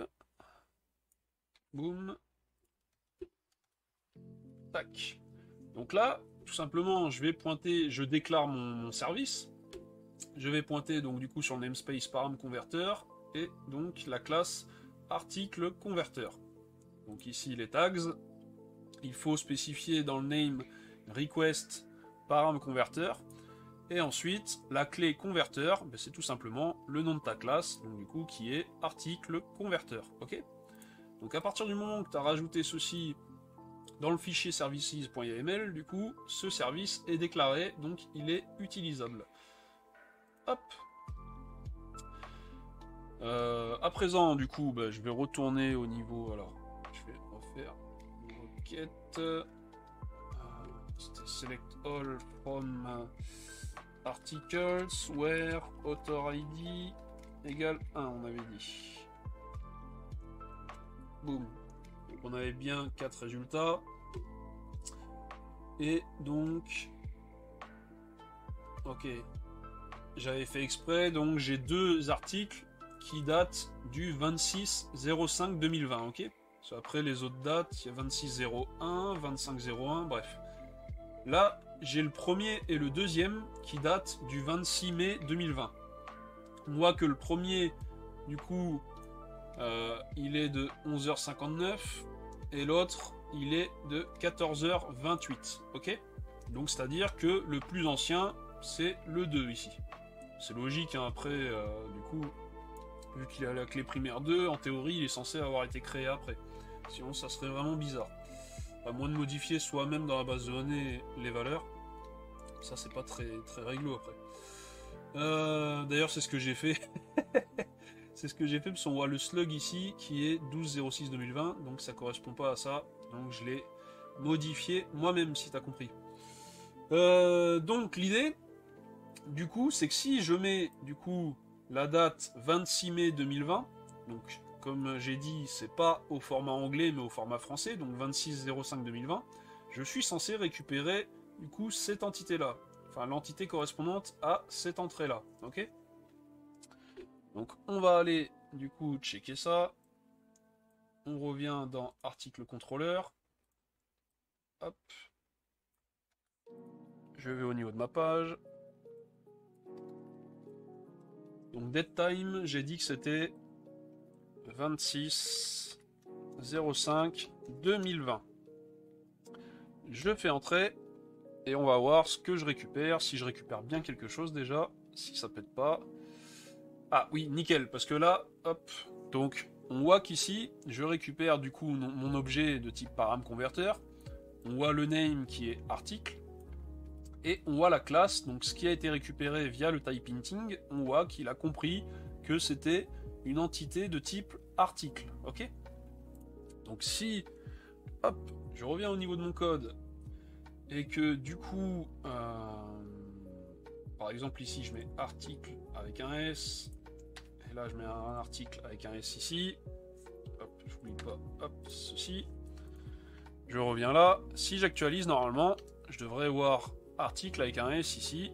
boum, tac. Donc là, tout simplement, je vais pointer, je déclare mon service. Je vais pointer donc du coup sur le namespace param converter et donc la classe article converter. Donc ici les tags, il faut spécifier dans le name request param converter et ensuite la clé converter, ben c'est tout simplement le nom de ta classe, donc du coup qui est article converter, ok. Donc à partir du moment que tu as rajouté ceci dans le fichier services.yml, du coup ce service est déclaré, donc il est utilisable. Hop. À présent, du coup, bah, je vais retourner au niveau. Alors, je vais refaire une requête. c'était select all from articles where author ID égale 1, on avait dit. Boum. Donc on avait bien 4 résultats. Et donc... Ok. J'avais fait exprès, donc j'ai 2 articles qui datent du 26-05-2020, ok? Après les autres dates, il y a 26-01, 25-01, bref. Là, j'ai le premier et le deuxième qui datent du 26 mai 2020. On voit que le premier, du coup, il est de 11h59 et l'autre, il est de 14h28, ok? Donc, c'est-à-dire que le plus ancien, c'est le 2 ici. C'est logique, hein, après, du coup, vu qu'il a la clé primaire 2, en théorie, il est censé avoir été créé après. Sinon, ça serait vraiment bizarre. À moins de modifier soi-même dans la base de données les valeurs. Ça, c'est pas très, très réglo après. D'ailleurs, c'est ce que j'ai fait. C'est ce que j'ai fait, parce qu'on voit le slug ici, qui est 12-06-2020, donc ça correspond pas à ça. Donc je l'ai modifié moi-même, si t'as compris. Donc l'idée, du coup, c'est que si je mets, du coup, la date 26 mai 2020, donc comme j'ai dit, c'est pas au format anglais, mais au format français, donc 26-05-2020, je suis censé récupérer, du coup, cette entité-là. Enfin, l'entité correspondante à cette entrée-là, ok? Donc, on va aller, du coup, checker ça. On revient dans article contrôleur. Hop. Je vais au niveau de ma page. Donc, dead time, j'ai dit que c'était 26-05-2020. Je fais entrer et on va voir ce que je récupère, si je récupère bien quelque chose déjà, si ça pète pas. Ah oui, nickel, parce que là, hop, donc on voit qu'ici, je récupère du coup mon objet de type param converteur, on voit le name qui est article, et on voit la classe, donc ce qui a été récupéré via le type hinting, on voit qu'il a compris que c'était une entité de type article, ok? Donc si, hop, je reviens au niveau de mon code, et que du coup, par exemple ici je mets article avec un S, et là je mets un article avec un S ici, hop, j'oublie pas, hop, ceci, je reviens là, si j'actualise normalement, je devrais voir article avec un S ici,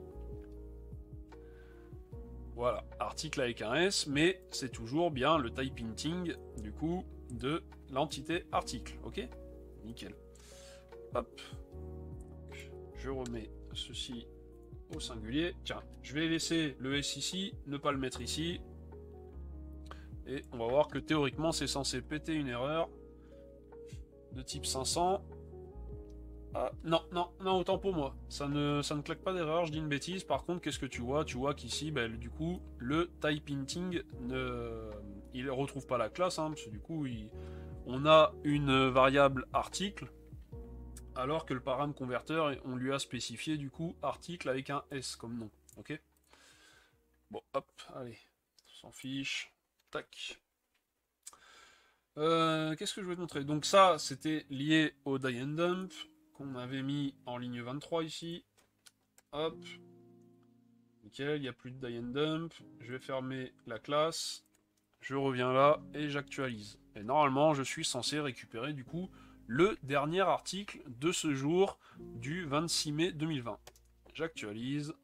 voilà, article avec un S, mais c'est toujours bien le type hinting, du coup, de l'entité article, ok? Nickel. Hop, je remets ceci au singulier. Tiens, je vais laisser le S ici, ne pas le mettre ici. Et on va voir que théoriquement, c'est censé péter une erreur de type 500. Ah, non, non, non, autant pour moi. Ça ne claque pas d'erreur, je dis une bêtise. Par contre, qu'est-ce que tu vois? Tu vois qu'ici, ben, du coup, le type hinting, il ne retrouve pas la classe, hein, parce que du coup, on a une variable article, alors que le param converteur, on lui a spécifié du coup article avec un S comme nom. Ok. Bon, hop, allez, on s'en fiche. Tac. Qu'est-ce que je voulais te montrer? Donc ça, c'était lié au die and dump qu'on avait mis en ligne 23 ici. Hop. Nickel, il n'y a plus de die and dump. Je vais fermer la classe. Je reviens là et j'actualise. Et normalement, je suis censé récupérer du coup le dernier article de ce jour du 26 mai 2020. J'actualise.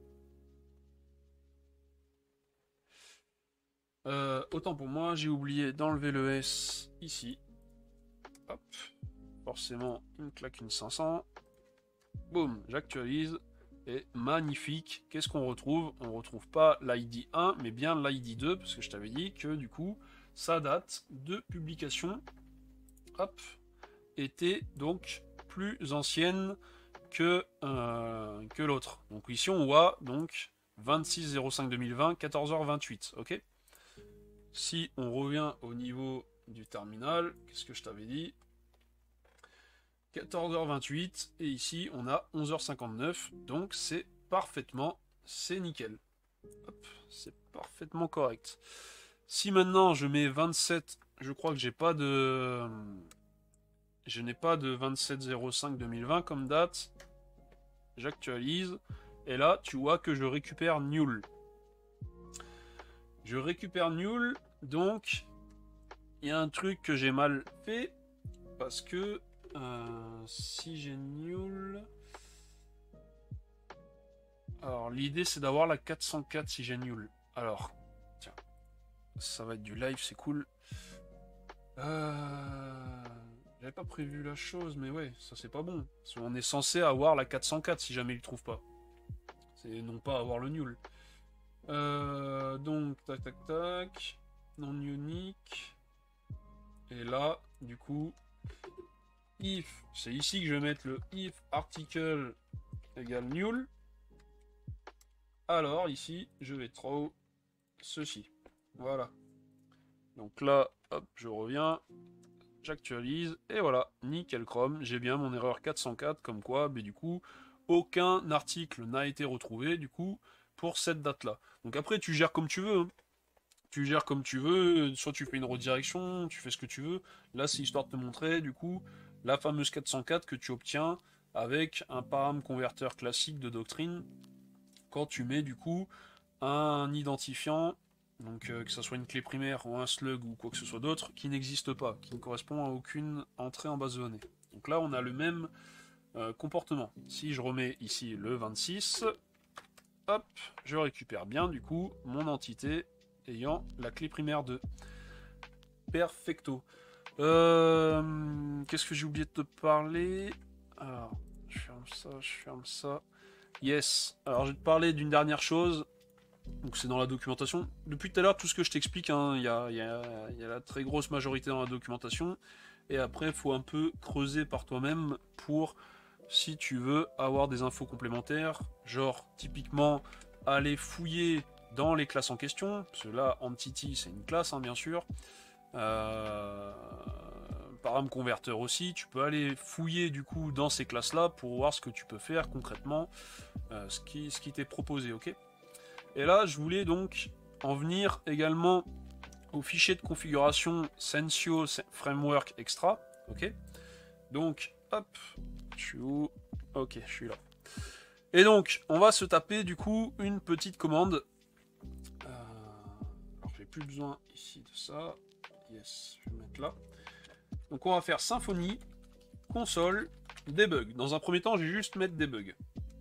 Autant pour moi, j'ai oublié d'enlever le S ici. Hop. Forcément, il me claque une 500. Boum, j'actualise. Et magnifique. Qu'est-ce qu'on retrouve? On retrouve pas l'ID 1, mais bien l'ID 2, parce que je t'avais dit que du coup, sa date de publication, hop, était donc plus ancienne que l'autre. Donc ici on voit donc 26-05-2020, 14h28, ok? Si on revient au niveau du terminal, qu'est-ce que je t'avais dit? 14h28, et ici on a 11h59, donc c'est parfaitement, c'est nickel. Hop, c'est parfaitement correct. Si maintenant je mets 27, je crois que j'ai pas de je n'ai pas de 27/05/2020 comme date. J'actualise. Et là, tu vois que je récupère nul. Je récupère nul, donc il y a un truc que j'ai mal fait, parce que si j'ai nul... Alors, l'idée c'est d'avoir la 404 si j'ai nul. Alors, tiens, ça va être du live, c'est cool. J'avais pas prévu la chose, mais ouais, ça c'est pas bon. Parce qu'on est censé avoir la 404 si jamais il le trouve pas. C'est non pas avoir le nul. Donc, tac, tac, tac. Non unique. Et là, du coup, if, c'est ici que je vais mettre le if article égale nul. Alors, ici, je vais throw ceci. Voilà. Donc là, hop, je reviens. J'actualise. Et voilà, nickel chrome. J'ai bien mon erreur 404, comme quoi, mais du coup, aucun article n'a été retrouvé, du coup, pour cette date-là. Donc après, tu gères comme tu veux. Hein. Tu gères comme tu veux, soit tu fais une redirection, tu fais ce que tu veux. Là, c'est histoire de te montrer, du coup, la fameuse 404 que tu obtiens avec un param converteur classique de doctrine quand tu mets, du coup, un identifiant, donc que ce soit une clé primaire ou un slug ou quoi que ce soit d'autre, qui n'existe pas, qui ne correspond à aucune entrée en base de données. Donc là, on a le même comportement. Si je remets ici le 26, hop, je récupère bien, du coup, mon entité ayant la clé primaire de perfecto. Qu'est-ce que j'ai oublié de te parler? Alors, je ferme ça. Yes. Alors, je vais te parler d'une dernière chose. Donc, c'est dans la documentation. Depuis tout à l'heure, tout ce que je t'explique, hein, il y a la très grosse majorité dans la documentation. Et après, il faut un peu creuser par toi-même pour, si tu veux, avoir des infos complémentaires. Genre, typiquement, aller fouiller dans les classes en question, parce que là, Entity, c'est une classe, hein, bien sûr. Param Converter aussi, tu peux aller fouiller du coup dans ces classes-là pour voir ce que tu peux faire concrètement, ce qui t'est proposé, ok? Et là, je voulais donc en venir également au fichier de configuration Sensio Framework Extra, ok? Donc, hop, je suis où? Ok, je suis là. Et donc, on va se taper du coup une petite commande. Alors, j'ai plus besoin ici de ça. Yes, je vais mettre là. Donc, on va faire Symfony, console, debug. Dans un premier temps, je vais juste mettre debug.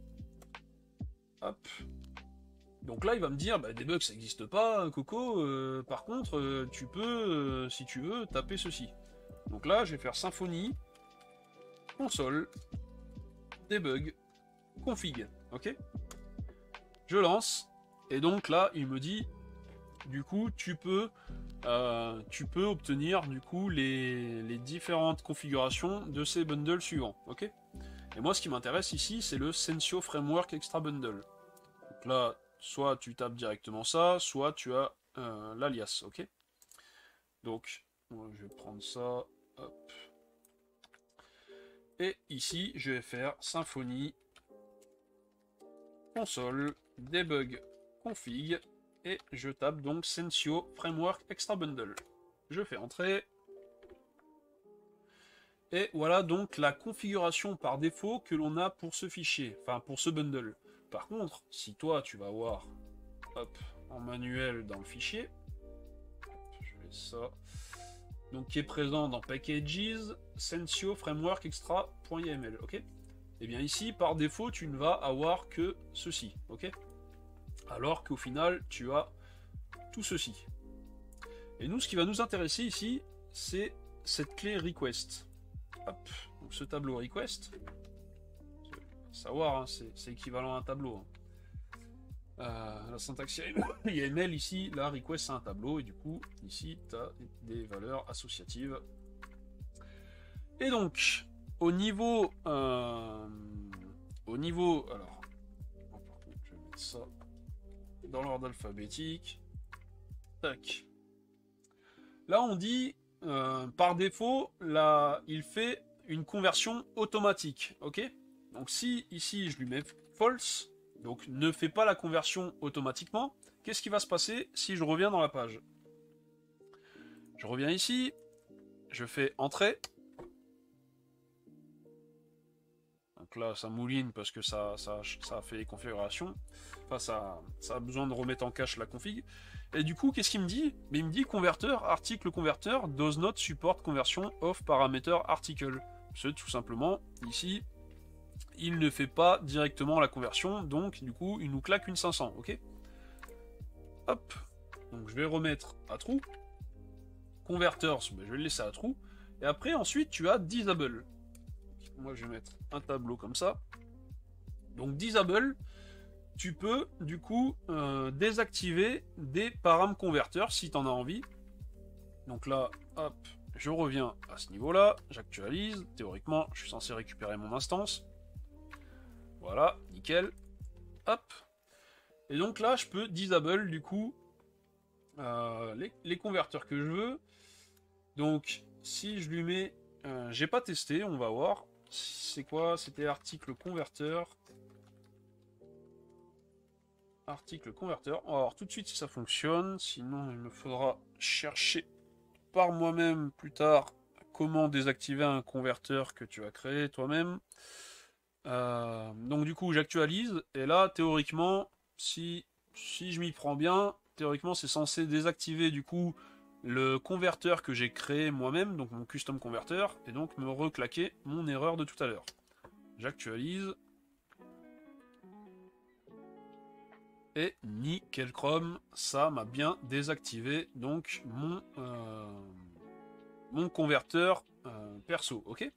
Hop. Donc là, il va me dire, bah, debug, ça n'existe pas, Coco. Par contre, tu peux, si tu veux, taper ceci. Donc là, je vais faire Symfony, console, debug, config. Ok? Je lance. Et donc là, il me dit, du coup, tu peux obtenir du coup les différentes configurations de ces bundles suivants. Ok? Et moi, ce qui m'intéresse ici, c'est le Sensio Framework Extra Bundle. Donc là, soit tu tapes directement ça, soit tu as l'alias. Ok? Donc, moi, je vais prendre ça. Hop. Et ici, je vais faire Symfony, console, debug, config. Et je tape donc Sensio Framework Extra Bundle. Je fais entrer. Et voilà donc la configuration par défaut que l'on a pour ce fichier, enfin pour ce bundle. Par contre, si toi tu vas voir, hop, en manuel dans le fichier, je vais ça, donc qui est présent dans Packages, Sensio Framework Extra.yml, ok? Et bien ici, par défaut, tu ne vas avoir que ceci, ok? Alors qu'au final, tu as tout ceci. Et nous, ce qui va nous intéresser ici, c'est cette clé request. Hop, donc ce tableau request. Savoir, hein, c'est équivalent à un tableau. Hein. La syntaxe YAML ici, la request c'est un tableau, et du coup, ici, tu as des valeurs associatives. Et donc, au niveau, alors, par contre, je vais mettre ça dans l'ordre alphabétique. Tac. Là, on dit, par défaut, là, il fait une conversion automatique, ok? Donc si, ici, je lui mets false, donc ne fais pas la conversion automatiquement, qu'est-ce qui va se passer si je reviens dans la page? Je reviens ici, je fais entrée, là, ça mouline parce que ça a fait les configurations. Enfin, ça a besoin de remettre en cache la config. Et du coup, qu'est-ce qu'il me dit? Mais il me dit converteur, article converteur, does not support conversion of parameter article. C'est tout simplement, ici, il ne fait pas directement la conversion, donc du coup, il nous claque une 500, ok? Hop, donc je vais remettre à true. Converters, ben, je vais le laisser à true. Et après, ensuite, tu as disable. Moi, je vais mettre un tableau comme ça. Donc, disable, tu peux, du coup, désactiver des param converteurs si tu en as envie. Donc là, hop, je reviens à ce niveau-là. J'actualise. Théoriquement, je suis censé récupérer mon instance. Voilà, nickel. Hop. Et donc là, je peux disable, du coup, les converteurs que je veux. Donc, si je lui mets... j'ai pas testé, on va voir. C'est quoi? C'était article converteur. Article converteur. On va voir tout de suite si ça fonctionne. Sinon, il me faudra chercher par moi-même plus tard comment désactiver un converteur que tu as créé toi-même. Donc du coup, j'actualise. Et là, théoriquement, si je m'y prends bien, théoriquement, c'est censé désactiver du coup le converteur que j'ai créé moi-même, donc mon custom converteur, et donc me reclaquer mon erreur de tout à l'heure. J'actualise. Et nickel chrome, ça m'a bien désactivé donc mon converteur perso, ok?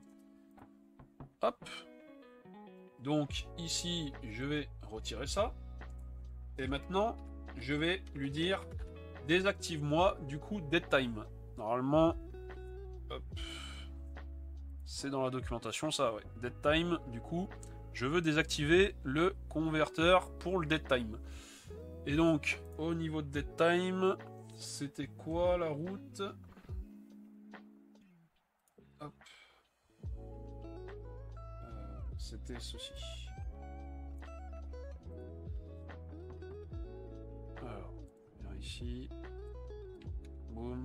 Hop. Donc ici, je vais retirer ça. Et maintenant, je vais lui dire désactive-moi du coup dead time. Normalement, c'est dans la documentation ça, ouais. Dead time, du coup, je veux désactiver le converteur pour le dead time. Et donc, au niveau de dead time, c'était quoi la route? Hop. C'était ceci. Alors, viens ici. Boum.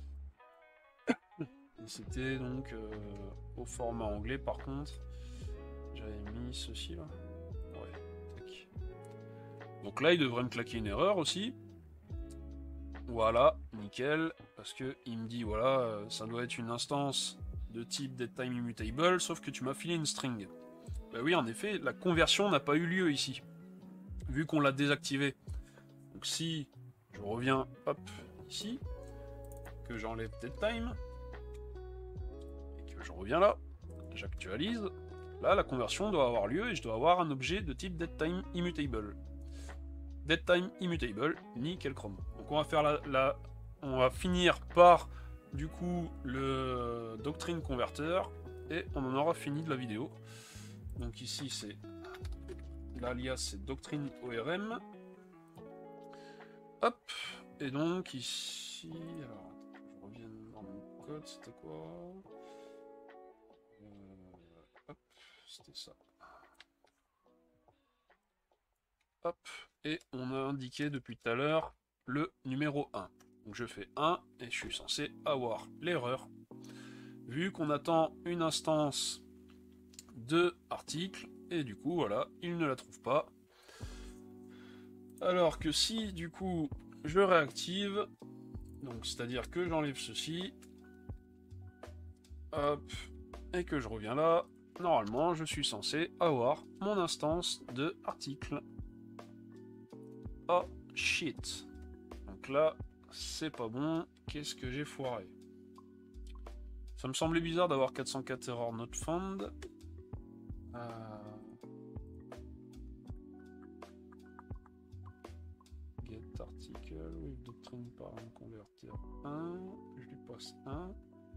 Et c'était donc au format anglais par contre. J'avais mis ceci là. Ouais, tac. Donc là, il devrait me claquer une erreur aussi. Voilà, nickel. Parce que il me dit, voilà, ça doit être une instance de type DeadTime immutable, sauf que tu m'as filé une string. Bah oui, en effet, la conversion n'a pas eu lieu ici, vu qu'on l'a désactivé. Donc si je reviens, hop, ici, que j'enlève DeadTime, et que je reviens là, j'actualise, là la conversion doit avoir lieu et je dois avoir un objet de type DeadTime immutable. DeadTime immutable, nickel chrome. Donc on va faire on va finir par du coup le doctrine converteur et on en aura fini de la vidéo. Donc ici c'est l'alias, c'est doctrine ORM. Hop, et donc ici, alors je reviens dans mon code, c'était quoi? Hop, c'était ça. Hop, et on a indiqué depuis tout à l'heure le numéro 1. Donc je fais 1 et je suis censé avoir l'erreur. Vu qu'on attend une instance de article, et du coup voilà, il ne la trouve pas. Alors que si du coup je réactive, donc c'est-à-dire que j'enlève ceci, hop, et que je reviens là, normalement je suis censé avoir mon instance de article. Oh shit. Donc là, c'est pas bon. Qu'est-ce que j'ai foiré? Ça me semblait bizarre d'avoir 404 error not found. Get article with doctrine param converter 1. Je lui passe 1.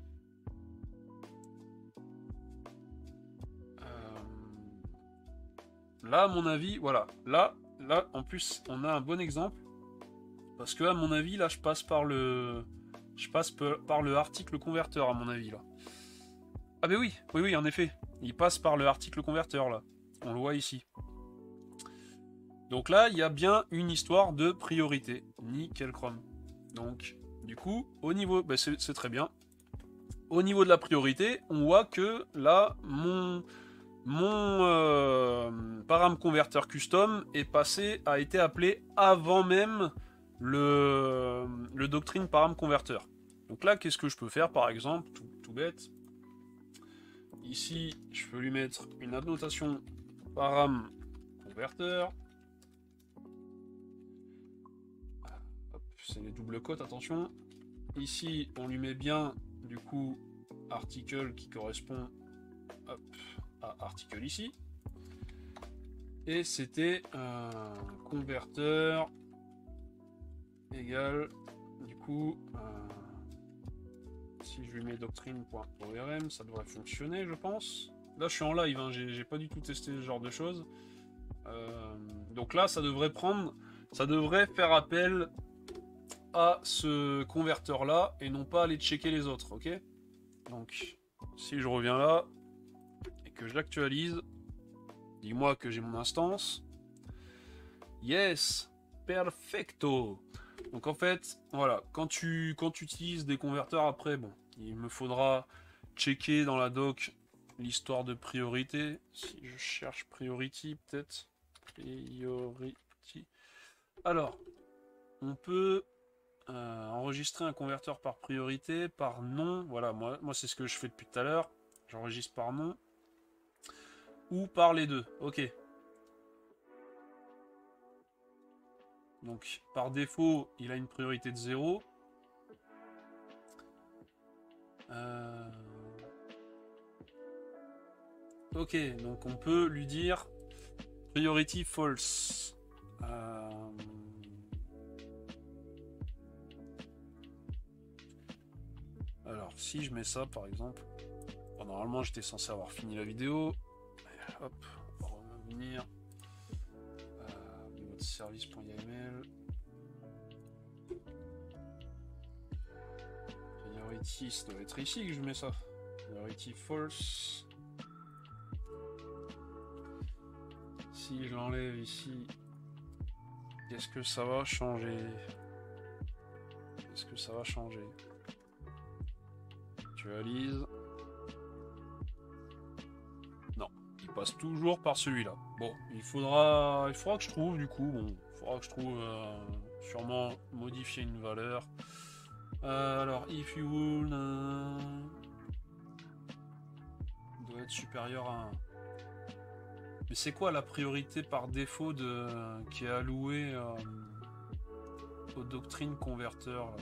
Là, à mon avis, voilà. Là, en plus, on a un bon exemple. Parce que, à mon avis, là, je passe par le article converteur, à mon avis, là. Ah, ben oui, oui, en effet. Il passe par le article converteur, là. On le voit ici. Donc là, il y a bien une histoire de priorité. Nickel chrome. Donc, du coup, au niveau... Ben c'est très bien. Au niveau de la priorité, on voit que là, mon param converter custom a été appelé avant même le doctrine param converter. Donc là, qu'est-ce que je peux faire par exemple, tout bête. Ici, je peux lui mettre une annotation param converter. C'est les doubles cotes, attention. Ici, on lui met bien, du coup, article qui correspond hop, à article ici. Et c'était un converteur égal, du coup, si je lui mets doctrine.orm, ça devrait fonctionner, je pense. Là, je suis en live, hein, j'ai pas du tout testé ce genre de choses. Donc là, ça devrait faire appel à ce converteur là et non pas aller checker les autres, ok? Donc si je reviens là et que je l'actualise, dis-moi que j'ai mon instance. Yes, perfecto. Donc en fait, voilà, quand tu utilises des converteurs après, bon, il me faudra checker dans la doc l'histoire de priorité. Si je cherche priority, peut-être priority. Alors, on peut enregistrer un converteur par priorité, par nom. Voilà, moi c'est ce que je fais depuis tout à l'heure. J'enregistre par nom ou par les deux. Ok. Donc par défaut, il a une priorité de 0. Ok, donc on peut lui dire priority false. Alors si je mets ça par exemple, bon, normalement j'étais censé avoir fini la vidéo. Hop, on va revenir. Niveau de service.yml. Priority, ça doit être ici que je mets ça. Priority false. Si je l'enlève ici, qu'est-ce que ça va changer? Qu'est-ce que ça va changer? Actualise. Non, il passe toujours par celui-là. Bon, il faudra que je trouve du coup. Bon, il faudra que je trouve sûrement modifier une valeur. Alors, if you will doit être supérieur à 1. Mais c'est quoi la priorité par défaut qui est allouée aux doctrines converteurs?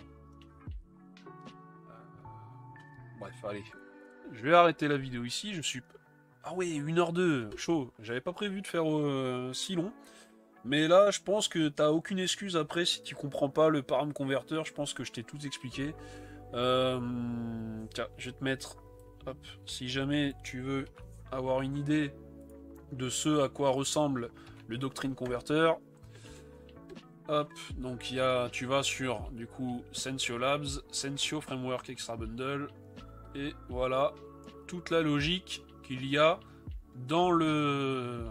Bref, allez. Je vais arrêter la vidéo ici. Je suis... Ah oui, 1h02, chaud. J'avais pas prévu de faire si long. Mais là, je pense que t'as aucune excuse après si tu comprends pas le param converteur. Je pense que je t'ai tout expliqué. Tiens, je vais te mettre... Hop, si jamais tu veux avoir une idée de ce à quoi ressemble le doctrine converteur. Hop, donc tu vas sur du coup Sensio Labs, Sensio Framework Extra Bundle, et voilà toute la logique qu'il y a dans le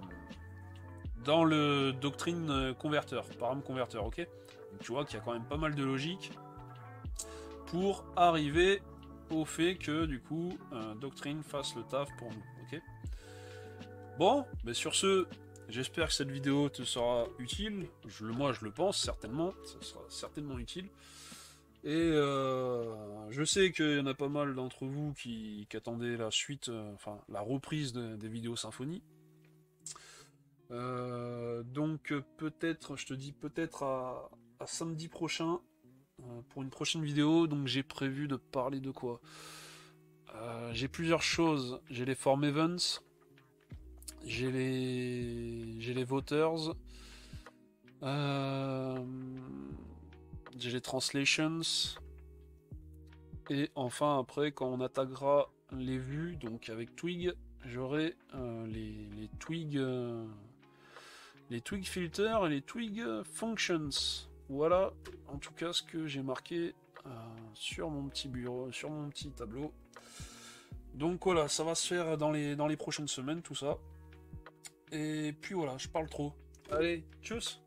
doctrine converteur, param converteur, ok? Donc tu vois qu'il y a quand même pas mal de logique pour arriver au fait que du coup doctrine fasse le taf pour nous, ok? Bon, mais sur ce, j'espère que cette vidéo te sera utile. Moi, je le pense certainement. Ça sera certainement utile. Et je sais qu'il y en a pas mal d'entre vous qui attendaient la suite, enfin la reprise des vidéos Symfony. Donc peut-être, je te dis peut-être à samedi prochain pour une prochaine vidéo. Donc j'ai prévu de parler de quoi? J'ai plusieurs choses. J'ai les form events. J'ai les voters, j'ai les translations, et enfin après quand on attaquera les vues, donc avec Twig, j'aurai les Twig filters et les Twig functions. Voilà en tout cas ce que j'ai marqué sur mon petit bureau, sur mon petit tableau. Donc voilà, ça va se faire dans les prochaines semaines tout ça. Et puis voilà, je parle trop. Allez, tchuss!